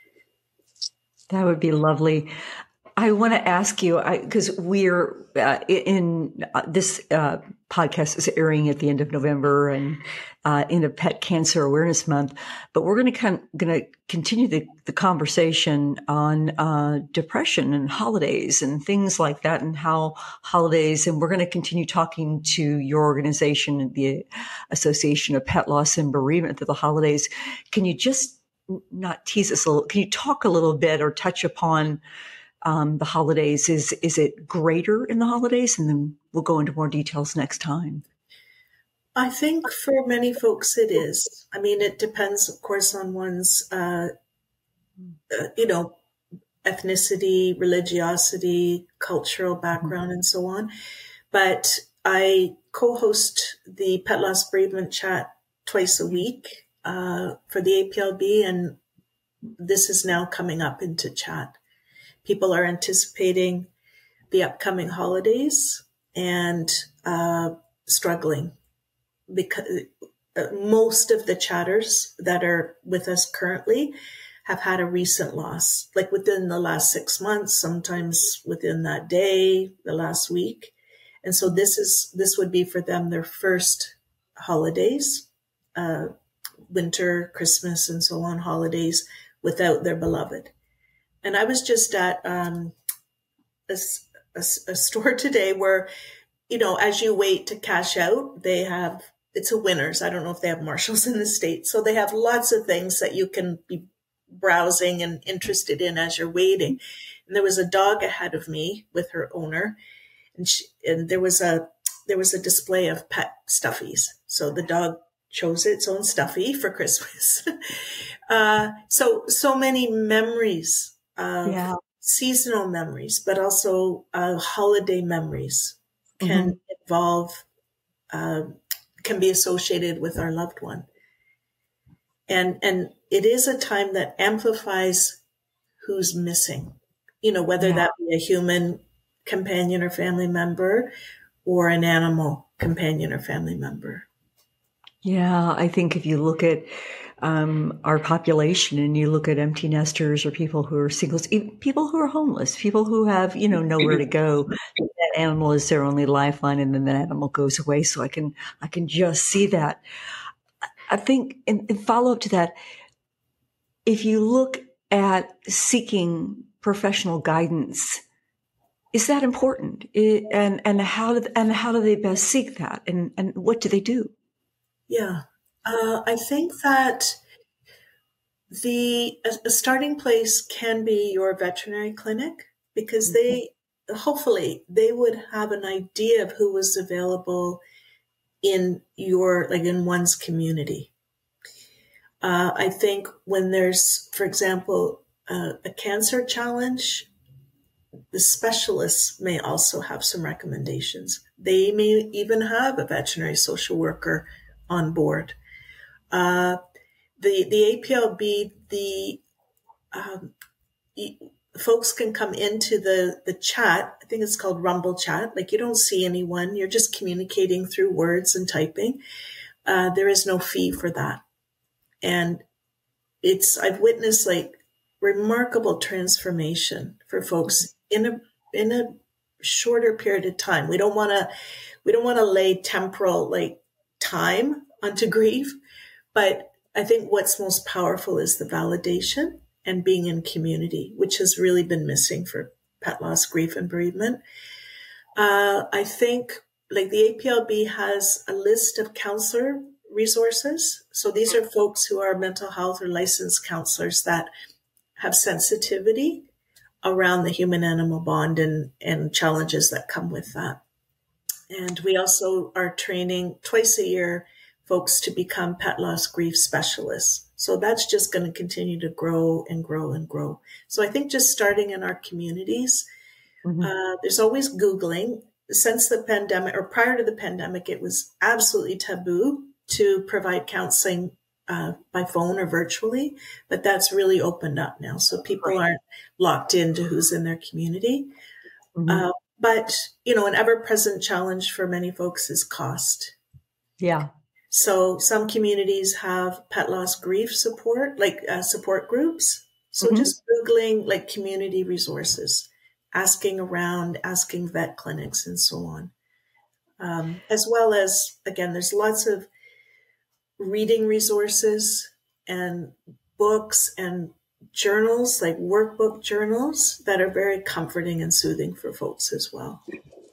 Speaker 2: That would be lovely. I want to ask you, because we're uh, in uh, this uh, podcast is airing at the end of November and uh, in a Pet Cancer Awareness Month, but we're going to kind going to continue the, the conversation on uh, depression and holidays and things like that, and how holidays. And we're going to continue talking to your organization, the Association of Pet Loss and Bereavement, through the holidays. Can you just not tease us a little? Can you talk a little bit or touch upon Um, the holidays? Is is it greater in the holidays? And then we'll go into more details next time.
Speaker 3: I think for many folks it is. I mean, it depends, of course, on one's, uh, uh, you know, ethnicity, religiosity, cultural background, mm-hmm. and so on. But I co-host the Pet Loss Bereavement Chat twice a week uh, for the A P L B, and this is now coming up into chat. People are anticipating the upcoming holidays and uh, struggling because most of the chatters that are with us currently have had a recent loss, like within the last six months, sometimes within that day, the last week. And so this is this would be for them their first holidays, uh, winter, Christmas, and so on holidays without their beloved. And I was just at um, a, a, a store today where, you know, as you wait to cash out, they have, it's a Winners. I don't know if they have Marshalls in the States. So they have lots of things that you can be browsing and interested in as you're waiting. And there was a dog ahead of me with her owner. And, she, and there was a there was a display of pet stuffies. So the dog chose its own stuffy for Christmas. uh, so, so many memories. Of yeah. seasonal memories, but also uh, holiday memories can mm-hmm. involve, uh, can be associated with our loved one. And, and it is a time that amplifies who's missing, you know, whether yeah. that be a human companion or family member or an animal companion or family member.
Speaker 2: Yeah, I think if you look at um, our population and you look at empty nesters or people who are singles, people who are homeless, people who have, you know, nowhere to go, that animal is their only lifeline, and then that animal goes away. So I can, I can just see that. I think in, in follow up to that, if you look at seeking professional guidance, is that important? It, and, and how do, and how do they best seek that? And, and what do they do?
Speaker 3: Yeah, uh, I think that the a, a starting place can be your veterinary clinic, because mm-hmm. they hopefully they would have an idea of who was available in your, like in one's community. Uh, I think when there's, for example, uh, a cancer challenge, the specialists may also have some recommendations. They may even have a veterinary social worker on board. Uh, the, the A P L B, the, um, folks can come into the, the chat. I think it's called Rumble chat. Like you don't see anyone. You're just communicating through words and typing. Uh, there is no fee for that. And it's, I've witnessed like remarkable transformation for folks in a, in a shorter period of time. We don't want to, we don't want to lay temporal like time onto grief, but I think what's most powerful is the validation and being in community, which has really been missing for pet loss, grief, and bereavement. Uh, I think like the A P L B has a list of counselor resources. So these are folks who are mental health or licensed counselors that have sensitivity around the human-animal bond and, and challenges that come with that. And we also are training twice a year folks to become pet loss grief specialists. So that's just going to continue to grow and grow and grow. So I think just starting in our communities, mm-hmm. uh, there's always Googling. Since the pandemic or prior to the pandemic, it was absolutely taboo to provide counseling uh, by phone or virtually, but that's really opened up now. So people
Speaker 2: Right.
Speaker 3: aren't locked into who's in their community.
Speaker 2: Mm-hmm.
Speaker 3: Uh, but, you know, an ever-present challenge for many folks is cost.
Speaker 2: Yeah.
Speaker 3: So some communities have pet loss grief support, like uh, support groups. So mm-hmm. just Googling like community resources, asking around, asking vet clinics and so on. Um, as well as, again, there's lots of reading resources and books and journals, like workbook journals that are very comforting and soothing for folks as well.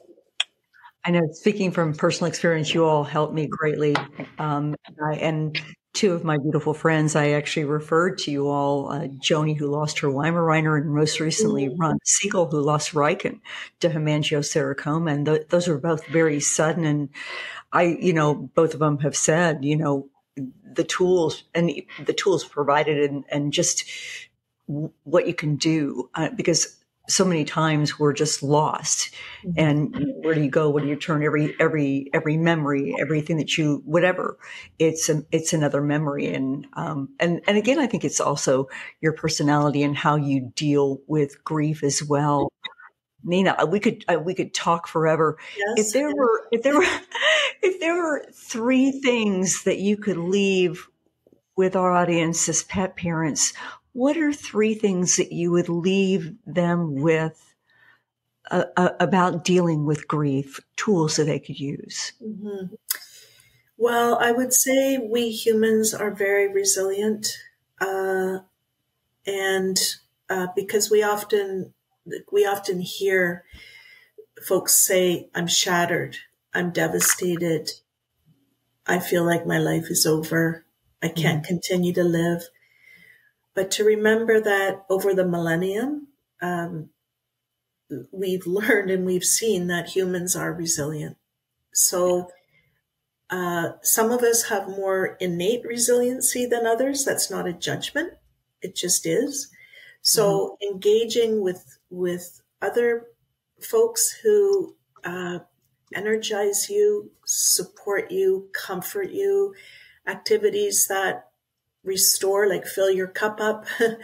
Speaker 2: I know, speaking from personal experience, you all helped me greatly. Um, I, and two of my beautiful friends, I actually referred to you all, uh, Joni, who lost her Weimaraner, and most recently
Speaker 3: Mm-hmm.
Speaker 2: Ron Siegel, who lost Riken to hemangiosarcoma. And th- those were both very sudden. And I, you know, both of them have said, you know, the tools and the tools provided and, and just what you can do, uh, because so many times we're just lost. Mm-hmm. And where do you go? Where do you turn? Every, every, every memory, everything that you, whatever, it's, a, it's another memory. And, um, and, and again, I think it's also your personality and how you deal with grief as well. Nina, we could, uh, we could talk forever.
Speaker 3: Yes.
Speaker 2: If there were, if there were, if there were three things that you could leave with our audience as pet parents, what are three things that you would leave them with uh, uh, about dealing with grief, tools that they could use?
Speaker 3: Mm-hmm. Well, I would say we humans are very resilient. Uh, and uh, because we often, we often hear folks say, I'm shattered, I'm devastated, I feel like my life is over, I can't mm-hmm. continue to live. But to remember that over the millennium, um, we've learned and we've seen that humans are resilient. So uh, some of us have more innate resiliency than others. That's not a judgment. It just is. So mm-hmm. engaging with, with other folks who uh, energize you, support you, comfort you, activities that restore, like fill your cup up,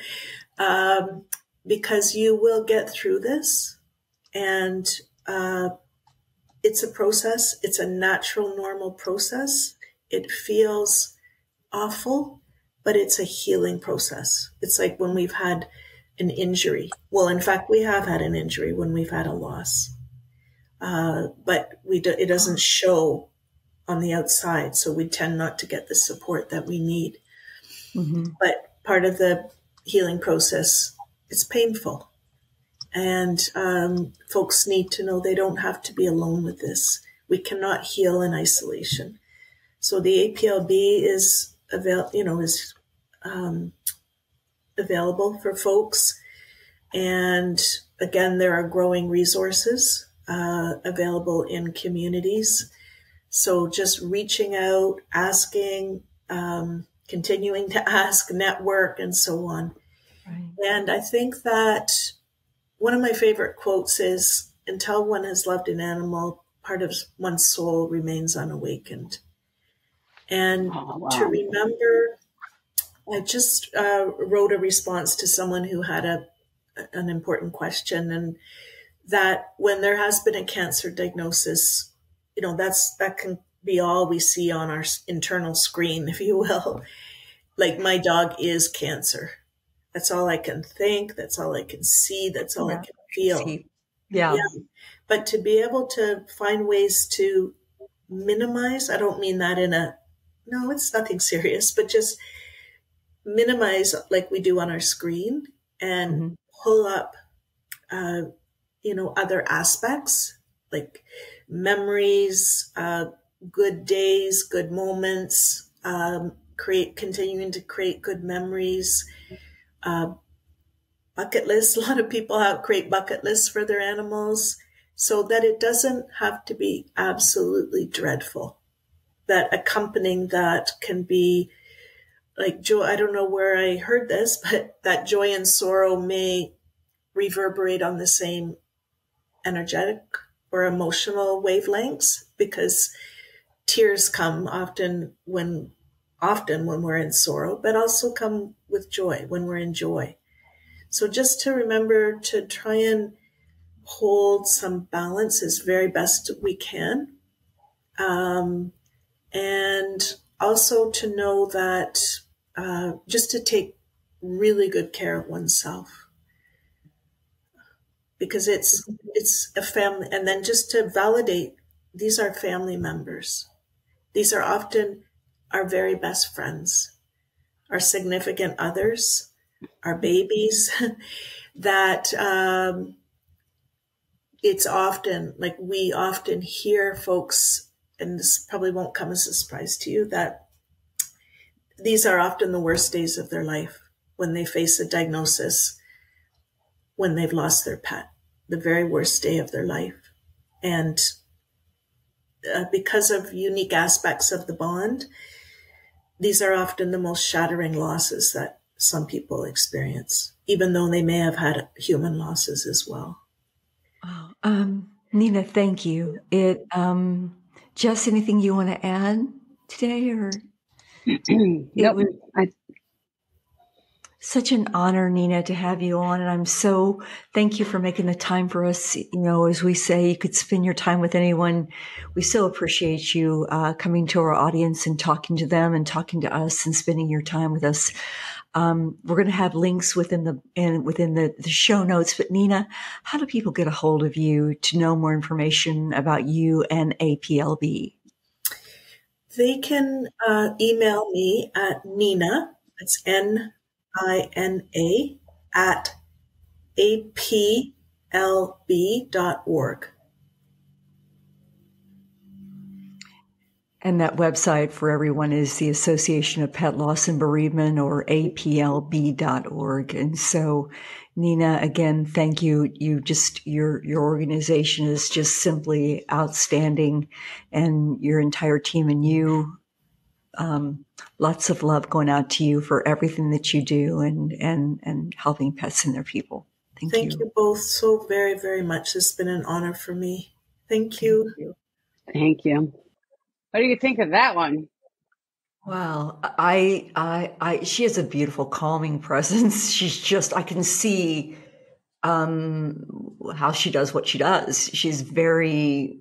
Speaker 3: um, because you will get through this. And uh, it's a process. It's a natural, normal process. It feels awful, but it's a healing process. It's like when we've had an injury. Well, in fact, we have had an injury when we've had a loss. Uh, but we do, it doesn't show on the outside. So we tend not to get the support that we need. Mm-hmm. But part of the healing process, it's painful. And um, folks need to know they don't have to be alone with this. We cannot heal in isolation. So the A P L B is avail- you know, is um, available for folks. And again, there are growing resources uh, available in communities. So just reaching out, asking, um, continuing to ask, network, and so on.
Speaker 2: Right.
Speaker 3: And I think that one of my favorite quotes is, until one has loved an animal, part of one's soul remains unawakened. And
Speaker 1: Oh, wow.
Speaker 3: to remember, I just uh, wrote a response to someone who had a an important question, and that when there has been a cancer diagnosis, you know, that's that can be all we see on our internal screen, if you will. Like, my dog is cancer. That's all I can think. That's all I can see. That's all
Speaker 2: Yeah.
Speaker 3: I can feel.
Speaker 2: See. Yeah.
Speaker 3: Yeah. But to be able to find ways to minimize, I don't mean that in a, no, it's nothing serious, but just minimize like we do on our screen, and
Speaker 2: Mm-hmm.
Speaker 3: pull up, uh, you know, other aspects like memories, uh, good days, good moments, um, create, continuing to create good memories, uh, bucket lists. A lot of people have create bucket lists for their animals, so that it doesn't have to be absolutely dreadful. That accompanying that can be like joy. I don't know where I heard this, but that joy and sorrow may reverberate on the same energetic or emotional wavelengths, because tears come often when often when we're in sorrow, but also come with joy when we're in joy. So just to remember to try and hold some balance as very best we can. Um, and also to know that uh, just to take really good care of oneself, because it's it's a family. And then just to validate, these are family members. These are often our very best friends, our significant others, our babies, that um, it's often, like, we often hear folks, and this probably won't come as a surprise to you, that these are often the worst days of their life when they face a diagnosis, when they've lost their pet, the very worst day of their life. And uh, because of unique aspects of the bond, these are often the most shattering losses that some people experience, even though they may have had human losses as well.
Speaker 2: Oh, um, Nina, thank you. It, um, Jess, anything you want to add today, or?
Speaker 1: Nope.
Speaker 2: It was
Speaker 1: I,
Speaker 2: such an honor, Nina, to have you on. And I'm so, thank you for making the time for us. You know, as we say, you could spend your time with anyone. We so appreciate you uh, coming to our audience and talking to them and talking to us and spending your time with us. Um, we're going to have links within the in, within the, the show notes. But Nina, how do people get a hold of you to know more information about you and A P L B?
Speaker 3: They can uh, email me at Nina, that's N I N A, at A P L B dot org.
Speaker 2: And that website for everyone is the Association of Pet Loss and Bereavement, or A P L B dot org. And so, Nina, again, thank you. You just, your, your organization is just simply outstanding, and your entire team and you, um, lots of love going out to you for everything that you do, and, and, and helping pets and their people. Thank,
Speaker 3: Thank
Speaker 2: you.
Speaker 3: you both so very, very much. It's been an honor for me. Thank you.
Speaker 2: Thank you.
Speaker 1: thank you. What do you think of that one?
Speaker 2: Well, I, I, I, she has a beautiful, calming presence. She's just, I can see, um, how she does what she does. She's very,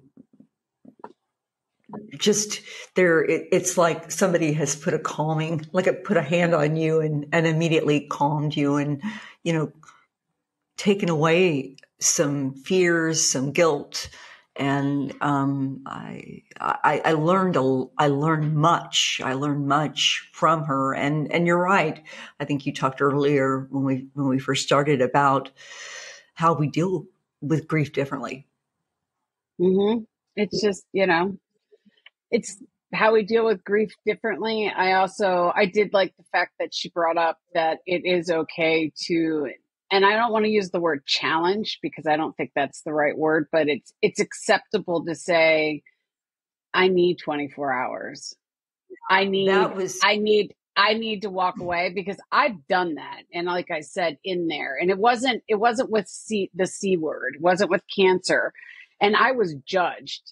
Speaker 2: just there. It, it's like somebody has put a calming, like a, put a hand on you and, and immediately calmed you, and, you know, taken away some fears, some guilt. And um, I, I, I learned a, I learned much. I learned much from her. And and you're right. I think you talked earlier when we when we first started about how we deal with grief differently.
Speaker 1: Mm-hmm. It's just, you know, it's how we deal with grief differently. I also, I did like the fact that she brought up that it is okay to, and I don't want to use the word challenge because I don't think that's the right word, but it's, it's acceptable to say, I need twenty-four hours. I need,
Speaker 2: That was,
Speaker 1: I need, I need to walk away because I've done that. And like I said, in there, and it wasn't, it wasn't with C, the C word, it wasn't with cancer. And I was judged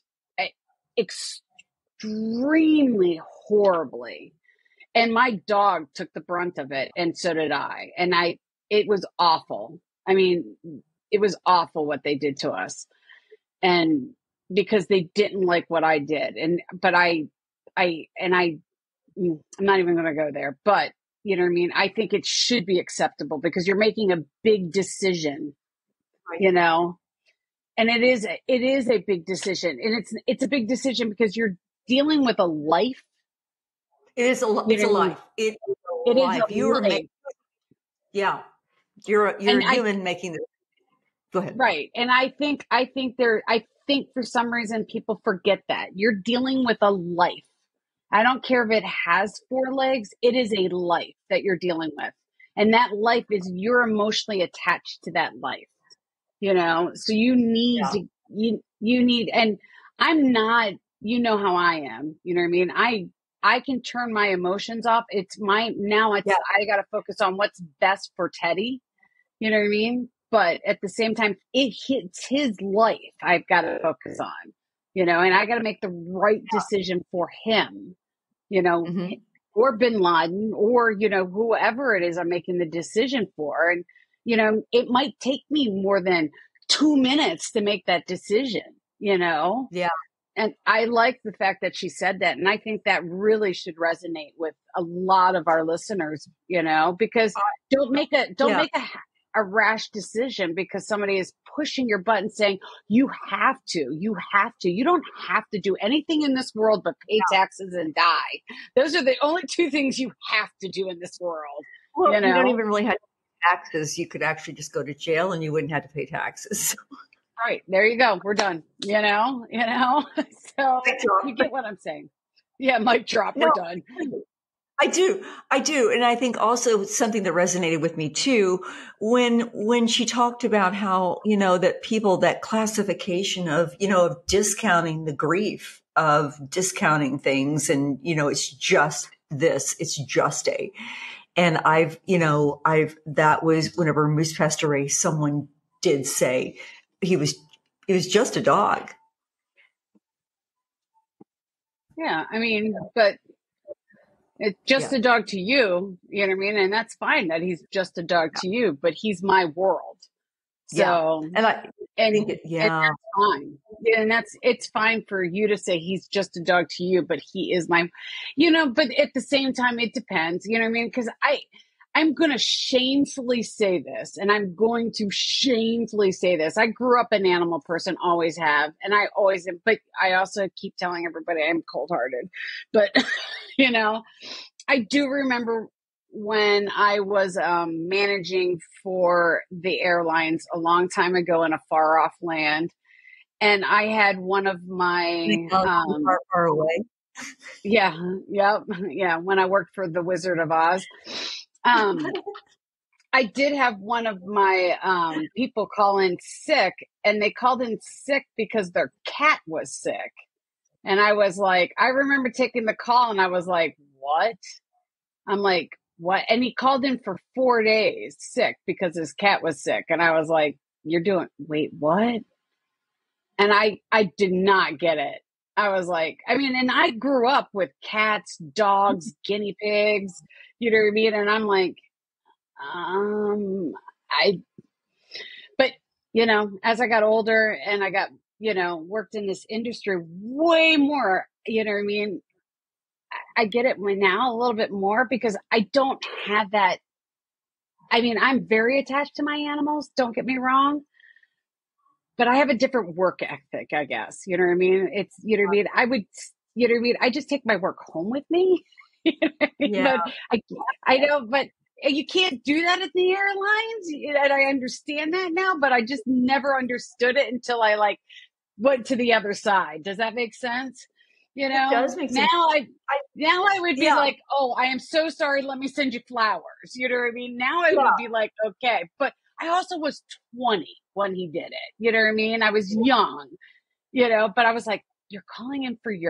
Speaker 1: extremely horribly. And my dog took the brunt of it. And so did I. And I, it was awful. I mean, it was awful what they did to us. And because they didn't like what I did. And, but I, I, and I, I'm not even going to go there, but you know what I mean? I think it should be acceptable because you're making a big decision,
Speaker 2: right.
Speaker 1: you know, and it is, it is a big decision, and it's, it's a big decision because you're dealing with a life.
Speaker 2: It is a, it's a life. It is a
Speaker 1: it
Speaker 2: life.
Speaker 1: Is a
Speaker 2: you are
Speaker 1: life.
Speaker 2: making, yeah, you're, a, you're
Speaker 1: and
Speaker 2: a human
Speaker 1: I,
Speaker 2: making the, go ahead.
Speaker 1: Right. And I think, I think there, I think for some reason people forget that you're dealing with a life. I don't care if it has four legs. It is a life that you're dealing with. And that life is, you're emotionally attached to that life, you know? So you need
Speaker 2: Yeah.
Speaker 1: to, you, you need, and I'm not, you know how I am, you know what I mean? I, I can turn my emotions off. It's my, now it's,
Speaker 2: Yeah.
Speaker 1: I got to focus on what's best for Teddy. You know what I mean? But at the same time, it hits his life. I've got to focus on, you know, and I got to make the right decision for him. You know,
Speaker 2: Mm-hmm.
Speaker 1: or Bin Laden, or, you know, whoever it is I'm making the decision for. And, you know, it might take me more than two minutes to make that decision, you know?
Speaker 2: Yeah.
Speaker 1: And I like the fact that she said that. And I think that really should resonate with a lot of our listeners, you know, because don't make a, don't
Speaker 2: yeah.
Speaker 1: make a, a rash decision because somebody is pushing your button saying, you have to, you have to, you don't have to do anything in this world but pay taxes and die. Those are the only two things you have to do in this world.
Speaker 2: Well,
Speaker 1: you know,
Speaker 2: you don't even really have to pay taxes. You could actually just go to jail and you wouldn't have to pay taxes.
Speaker 1: All right, there you go. We're done. You know, you know, so you get what I'm saying. Yeah. Mic drop.
Speaker 2: No,
Speaker 1: We're done.
Speaker 2: I do. I do. And I think also something that resonated with me too, when, when she talked about how, you know, that people, that classification of, you know, of discounting the grief, of discounting things. And, you know, it's just this, it's just a, and I've, you know, I've, that was whenever Moose passed away, someone did say he was, he was just a dog.
Speaker 1: Yeah. I mean, but it's just
Speaker 2: Yeah.
Speaker 1: a dog to you, you know what I mean? And that's fine that he's just a dog to you, but he's my world. So,
Speaker 2: Yeah. And I
Speaker 1: and,
Speaker 2: think it, yeah.
Speaker 1: and that's fine. Yeah, and that's, it's fine for you to say he's just a dog to you, but he is my, you know, but at the same time, it depends, you know what I mean? Cause I, I'm going to shamefully say this, and I'm going to shamefully say this. I grew up an animal person, always have. And I always am, but I also keep telling everybody I'm cold hearted, but you know, I do remember when I was um, managing for the airlines a long time ago in a far off land. And I had one of my, um,
Speaker 2: far, far away.
Speaker 1: Yeah. Yeah. Yeah. When I worked for the Wizard of Oz, um, I did have one of my um, people call in sick, and they called in sick because their cat was sick. And I was like, I remember taking the call and I was like, what? I'm like, what? And he called in for four days sick because his cat was sick. And I was like, you're doing, wait, what? And I, I did not get it. I was like, I mean, and I grew up with cats, dogs, guinea pigs, you know what I mean? And I'm like, um, I, but you know, as I got older and I got, you know, worked in this industry way more, you know what I mean? I get it now a little bit more because I don't have that. I mean, I'm very attached to my animals. Don't get me wrong. But I have a different work ethic, I guess. You know what I mean? It's, you know what I mean? I would, you know what I mean? I just take my work home with me. You know what I mean?
Speaker 2: Yeah.
Speaker 1: But I, I know, but you can't do that at the airlines. And I understand that now, but I just never understood it until I like went to the other side. Does that make sense? You know,
Speaker 2: It does make sense.
Speaker 1: now I, I now I would be
Speaker 2: yeah.
Speaker 1: like, oh, I am so sorry. Let me send you flowers. You know what I mean? Now I yeah. would be like, okay, but I also was twenty when he did it. You know what I mean? I was young, you know, but I was like, you're calling in for your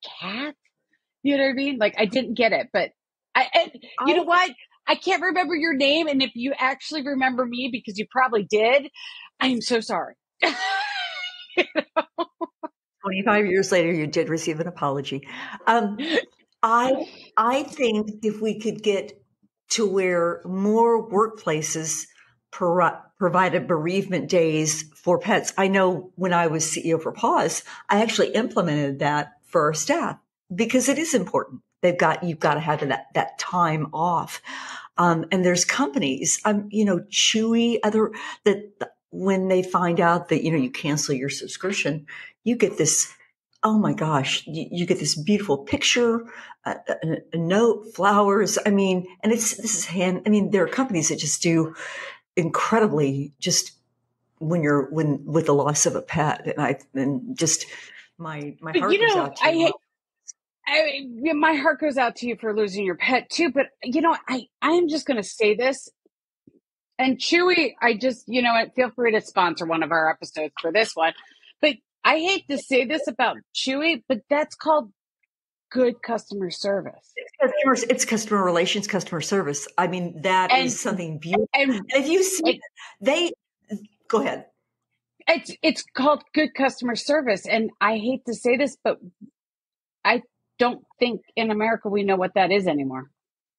Speaker 1: cat? You know what I mean? Like, I didn't get it, but I, and you
Speaker 2: I,
Speaker 1: know what? I can't remember your name. And if you actually remember me, because you probably did, I am so sorry. You know?
Speaker 2: twenty-five years later, you did receive an apology. Um, I, I think if we could get to where more workplaces pro- provided bereavement days for pets. I know when I was C E O for Paws, I actually implemented that for our staff because it is important. They've got, you've got to have that, that time off. Um, and there's companies, um, you know, Chewy, other, that when they find out that, you know, you cancel your subscription, you get this, oh my gosh, you, you get this beautiful picture, a, a, a note, flowers. I mean, and it's, this is hand, I mean, there are companies that just do incredibly just when you're, when, with the loss of a pet. And I, and just my, my
Speaker 1: But
Speaker 2: heart
Speaker 1: you
Speaker 2: goes
Speaker 1: know,
Speaker 2: out to
Speaker 1: I,
Speaker 2: you.
Speaker 1: I, yeah, my heart goes out to you for losing your pet too. But you know, I, I am just going to say this. And Chewy, I just, you know, feel free to sponsor one of our episodes for this one. But I hate to say this about Chewy, but that's called good customer service.
Speaker 2: It's customer, it's customer relations, customer service. I mean, that
Speaker 1: And
Speaker 2: is something beautiful.
Speaker 1: and
Speaker 2: And if you see,
Speaker 1: it,
Speaker 2: they, go ahead.
Speaker 1: it's it's called good customer service. And I hate to say this, but I don't think in America we know what that is anymore.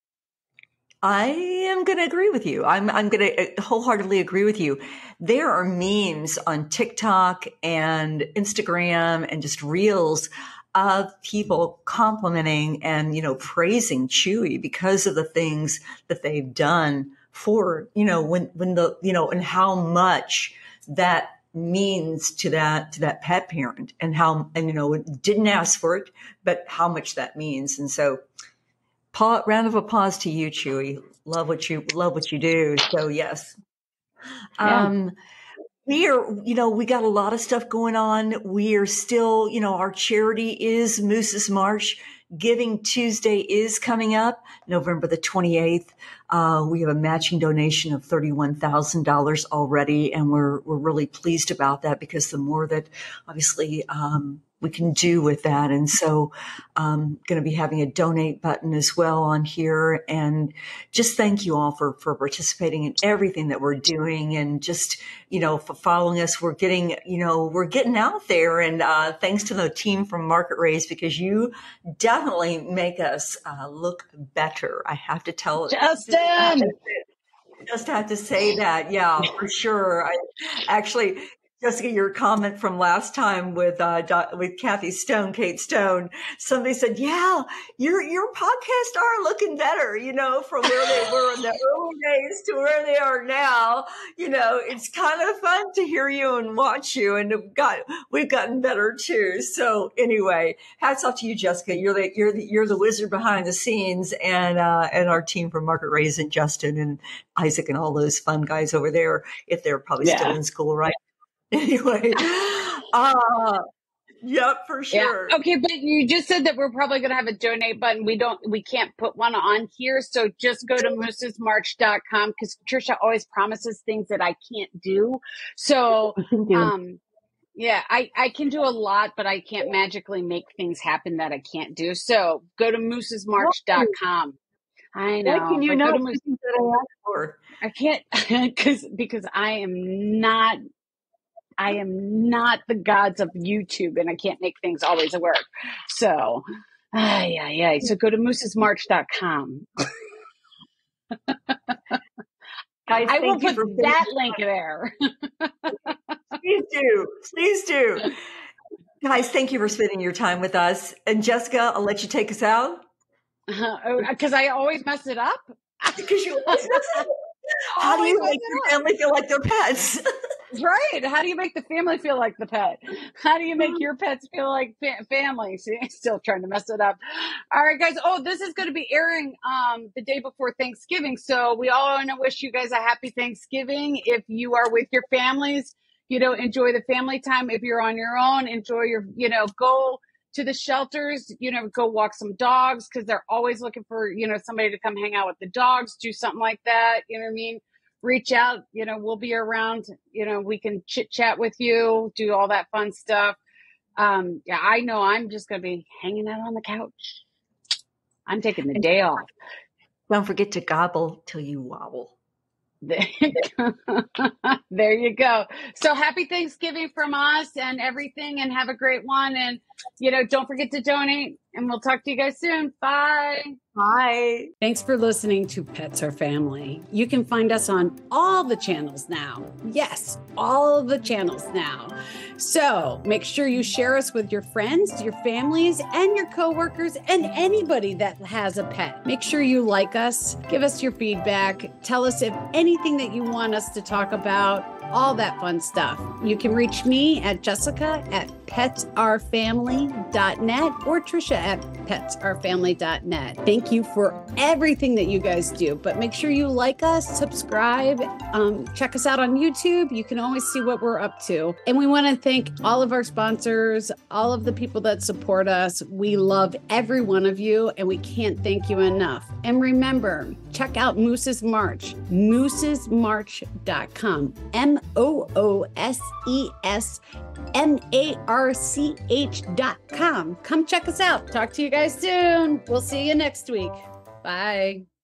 Speaker 2: I am going to agree with you. I'm, I'm going to wholeheartedly agree with you. There are memes on TikTok and Instagram and just reels of people complimenting and, you know, praising Chewy because of the things that they've done for, you know, when, when the, you know, and how much that means to that, to that pet parent and how, and, you know, didn't ask for it, but how much that means. And so, Paw, round of applause to you, Chewy. Love what you love what you do. So yes,
Speaker 1: Yeah.
Speaker 2: um, we are. You know, we got a lot of stuff going on. We are still. You know, our charity is Moose's March. Giving Tuesday is coming up, November the twenty-eighth. Uh, we have a matching donation of thirty-one thousand dollars already, and we're we're really pleased about that because the more that obviously um, we can do with that. And so I'm going to be having a donate button as well on here. And just thank you all for, for participating in everything that we're doing and just, you know, for following us. We're getting, you know, we're getting out there. And uh, thanks to the team from Market Raise, because you definitely make us uh, look better. I have to tell
Speaker 1: Justin.
Speaker 2: I have to, just have to say that. Yeah, for sure. I actually, Jessica, your comment from last time with uh, with Kathy Stone, Kate Stone, somebody said, "Yeah, your your podcasts are looking better. You know, from where they were in the early days to where they are now. You know, it's kind of fun to hear you and watch you, and we've got we've gotten better too. So anyway, hats off to you, Jessica. You're the you're the you're the wizard behind the scenes, and uh, and our team from Market Raise and Justin and Isaac and all those fun guys over there. If they're probably
Speaker 1: Yeah.
Speaker 2: still in school, right?" Anyway, uh, yep, for sure.
Speaker 1: Yeah. Okay, but you just said that we're probably going to have a donate button. We don't, we can't put one on here. So just go to mooses march dot com because Trisha always promises things that I can't do. So, um, yeah, I, I can do a lot, but I can't magically make things happen that I can't do. So go to mooses march dot com. I know.
Speaker 2: What can you
Speaker 1: but
Speaker 2: not
Speaker 1: go to
Speaker 2: do
Speaker 1: Moose-
Speaker 2: that I asked for?
Speaker 1: I can't because because I am not I am not the gods of YouTube and I can't make things always work. So, ay, ay, ay. So go to mooses march dot com.
Speaker 2: Guys,
Speaker 1: I will
Speaker 2: thank you
Speaker 1: put
Speaker 2: for
Speaker 1: that link there.
Speaker 2: Please do. Please do. Guys, thank you for spending your time with us. And Jessica, I'll let you take us out.
Speaker 1: Because I always mess it up.
Speaker 2: Because you always mess it up. How do you make your family feel like they're pets?
Speaker 1: Right. How do you make the family feel like the pet? How do you make your pets feel like fa- family? See, I'm still trying to mess it up. All right, guys. Oh, this is going to be airing um, the day before Thanksgiving. So we all want to wish you guys a happy Thanksgiving. If you are with your families, you know, enjoy the family time. If you're on your own, enjoy your, you know, go to the shelters, you know, go walk some dogs because they're always looking for, you know, somebody to come hang out with the dogs, do something like that. You know what I mean? Reach out, you know, we'll be around, you know, we can chit chat with you, do all that fun stuff. Um, yeah, I know I'm just going to be hanging out on the couch. I'm taking the day off.
Speaker 2: Don't forget to gobble till you wobble.
Speaker 1: There you go. So happy Thanksgiving from us and everything, and have a great one. And, you know, don't forget to donate, and we'll talk to you guys soon. Bye.
Speaker 2: Bye.
Speaker 1: Thanks for listening to Pets Are Family. You can find us on all the channels now. Yes, all of the channels now. So make sure you share us with your friends, your families, and your coworkers, and anybody that has a pet. Make sure you like us, give us your feedback, tell us if anything that you want us to talk about, all that fun stuff. You can reach me at Jessica at pets are family dot net or Trisha at pets are family dot net. Thank you for everything that you guys do, but make sure you like us, subscribe, um, check us out on YouTube. You can always see what we're up to. And we want to thank all of our sponsors, all of the people that support us. We love every one of you, and we can't thank you enough. And remember, check out Moose's March, mooses march dot com, M O O S E S M A R C H dot com. Come check us out. Talk to you guys soon. We'll see you next week. Bye.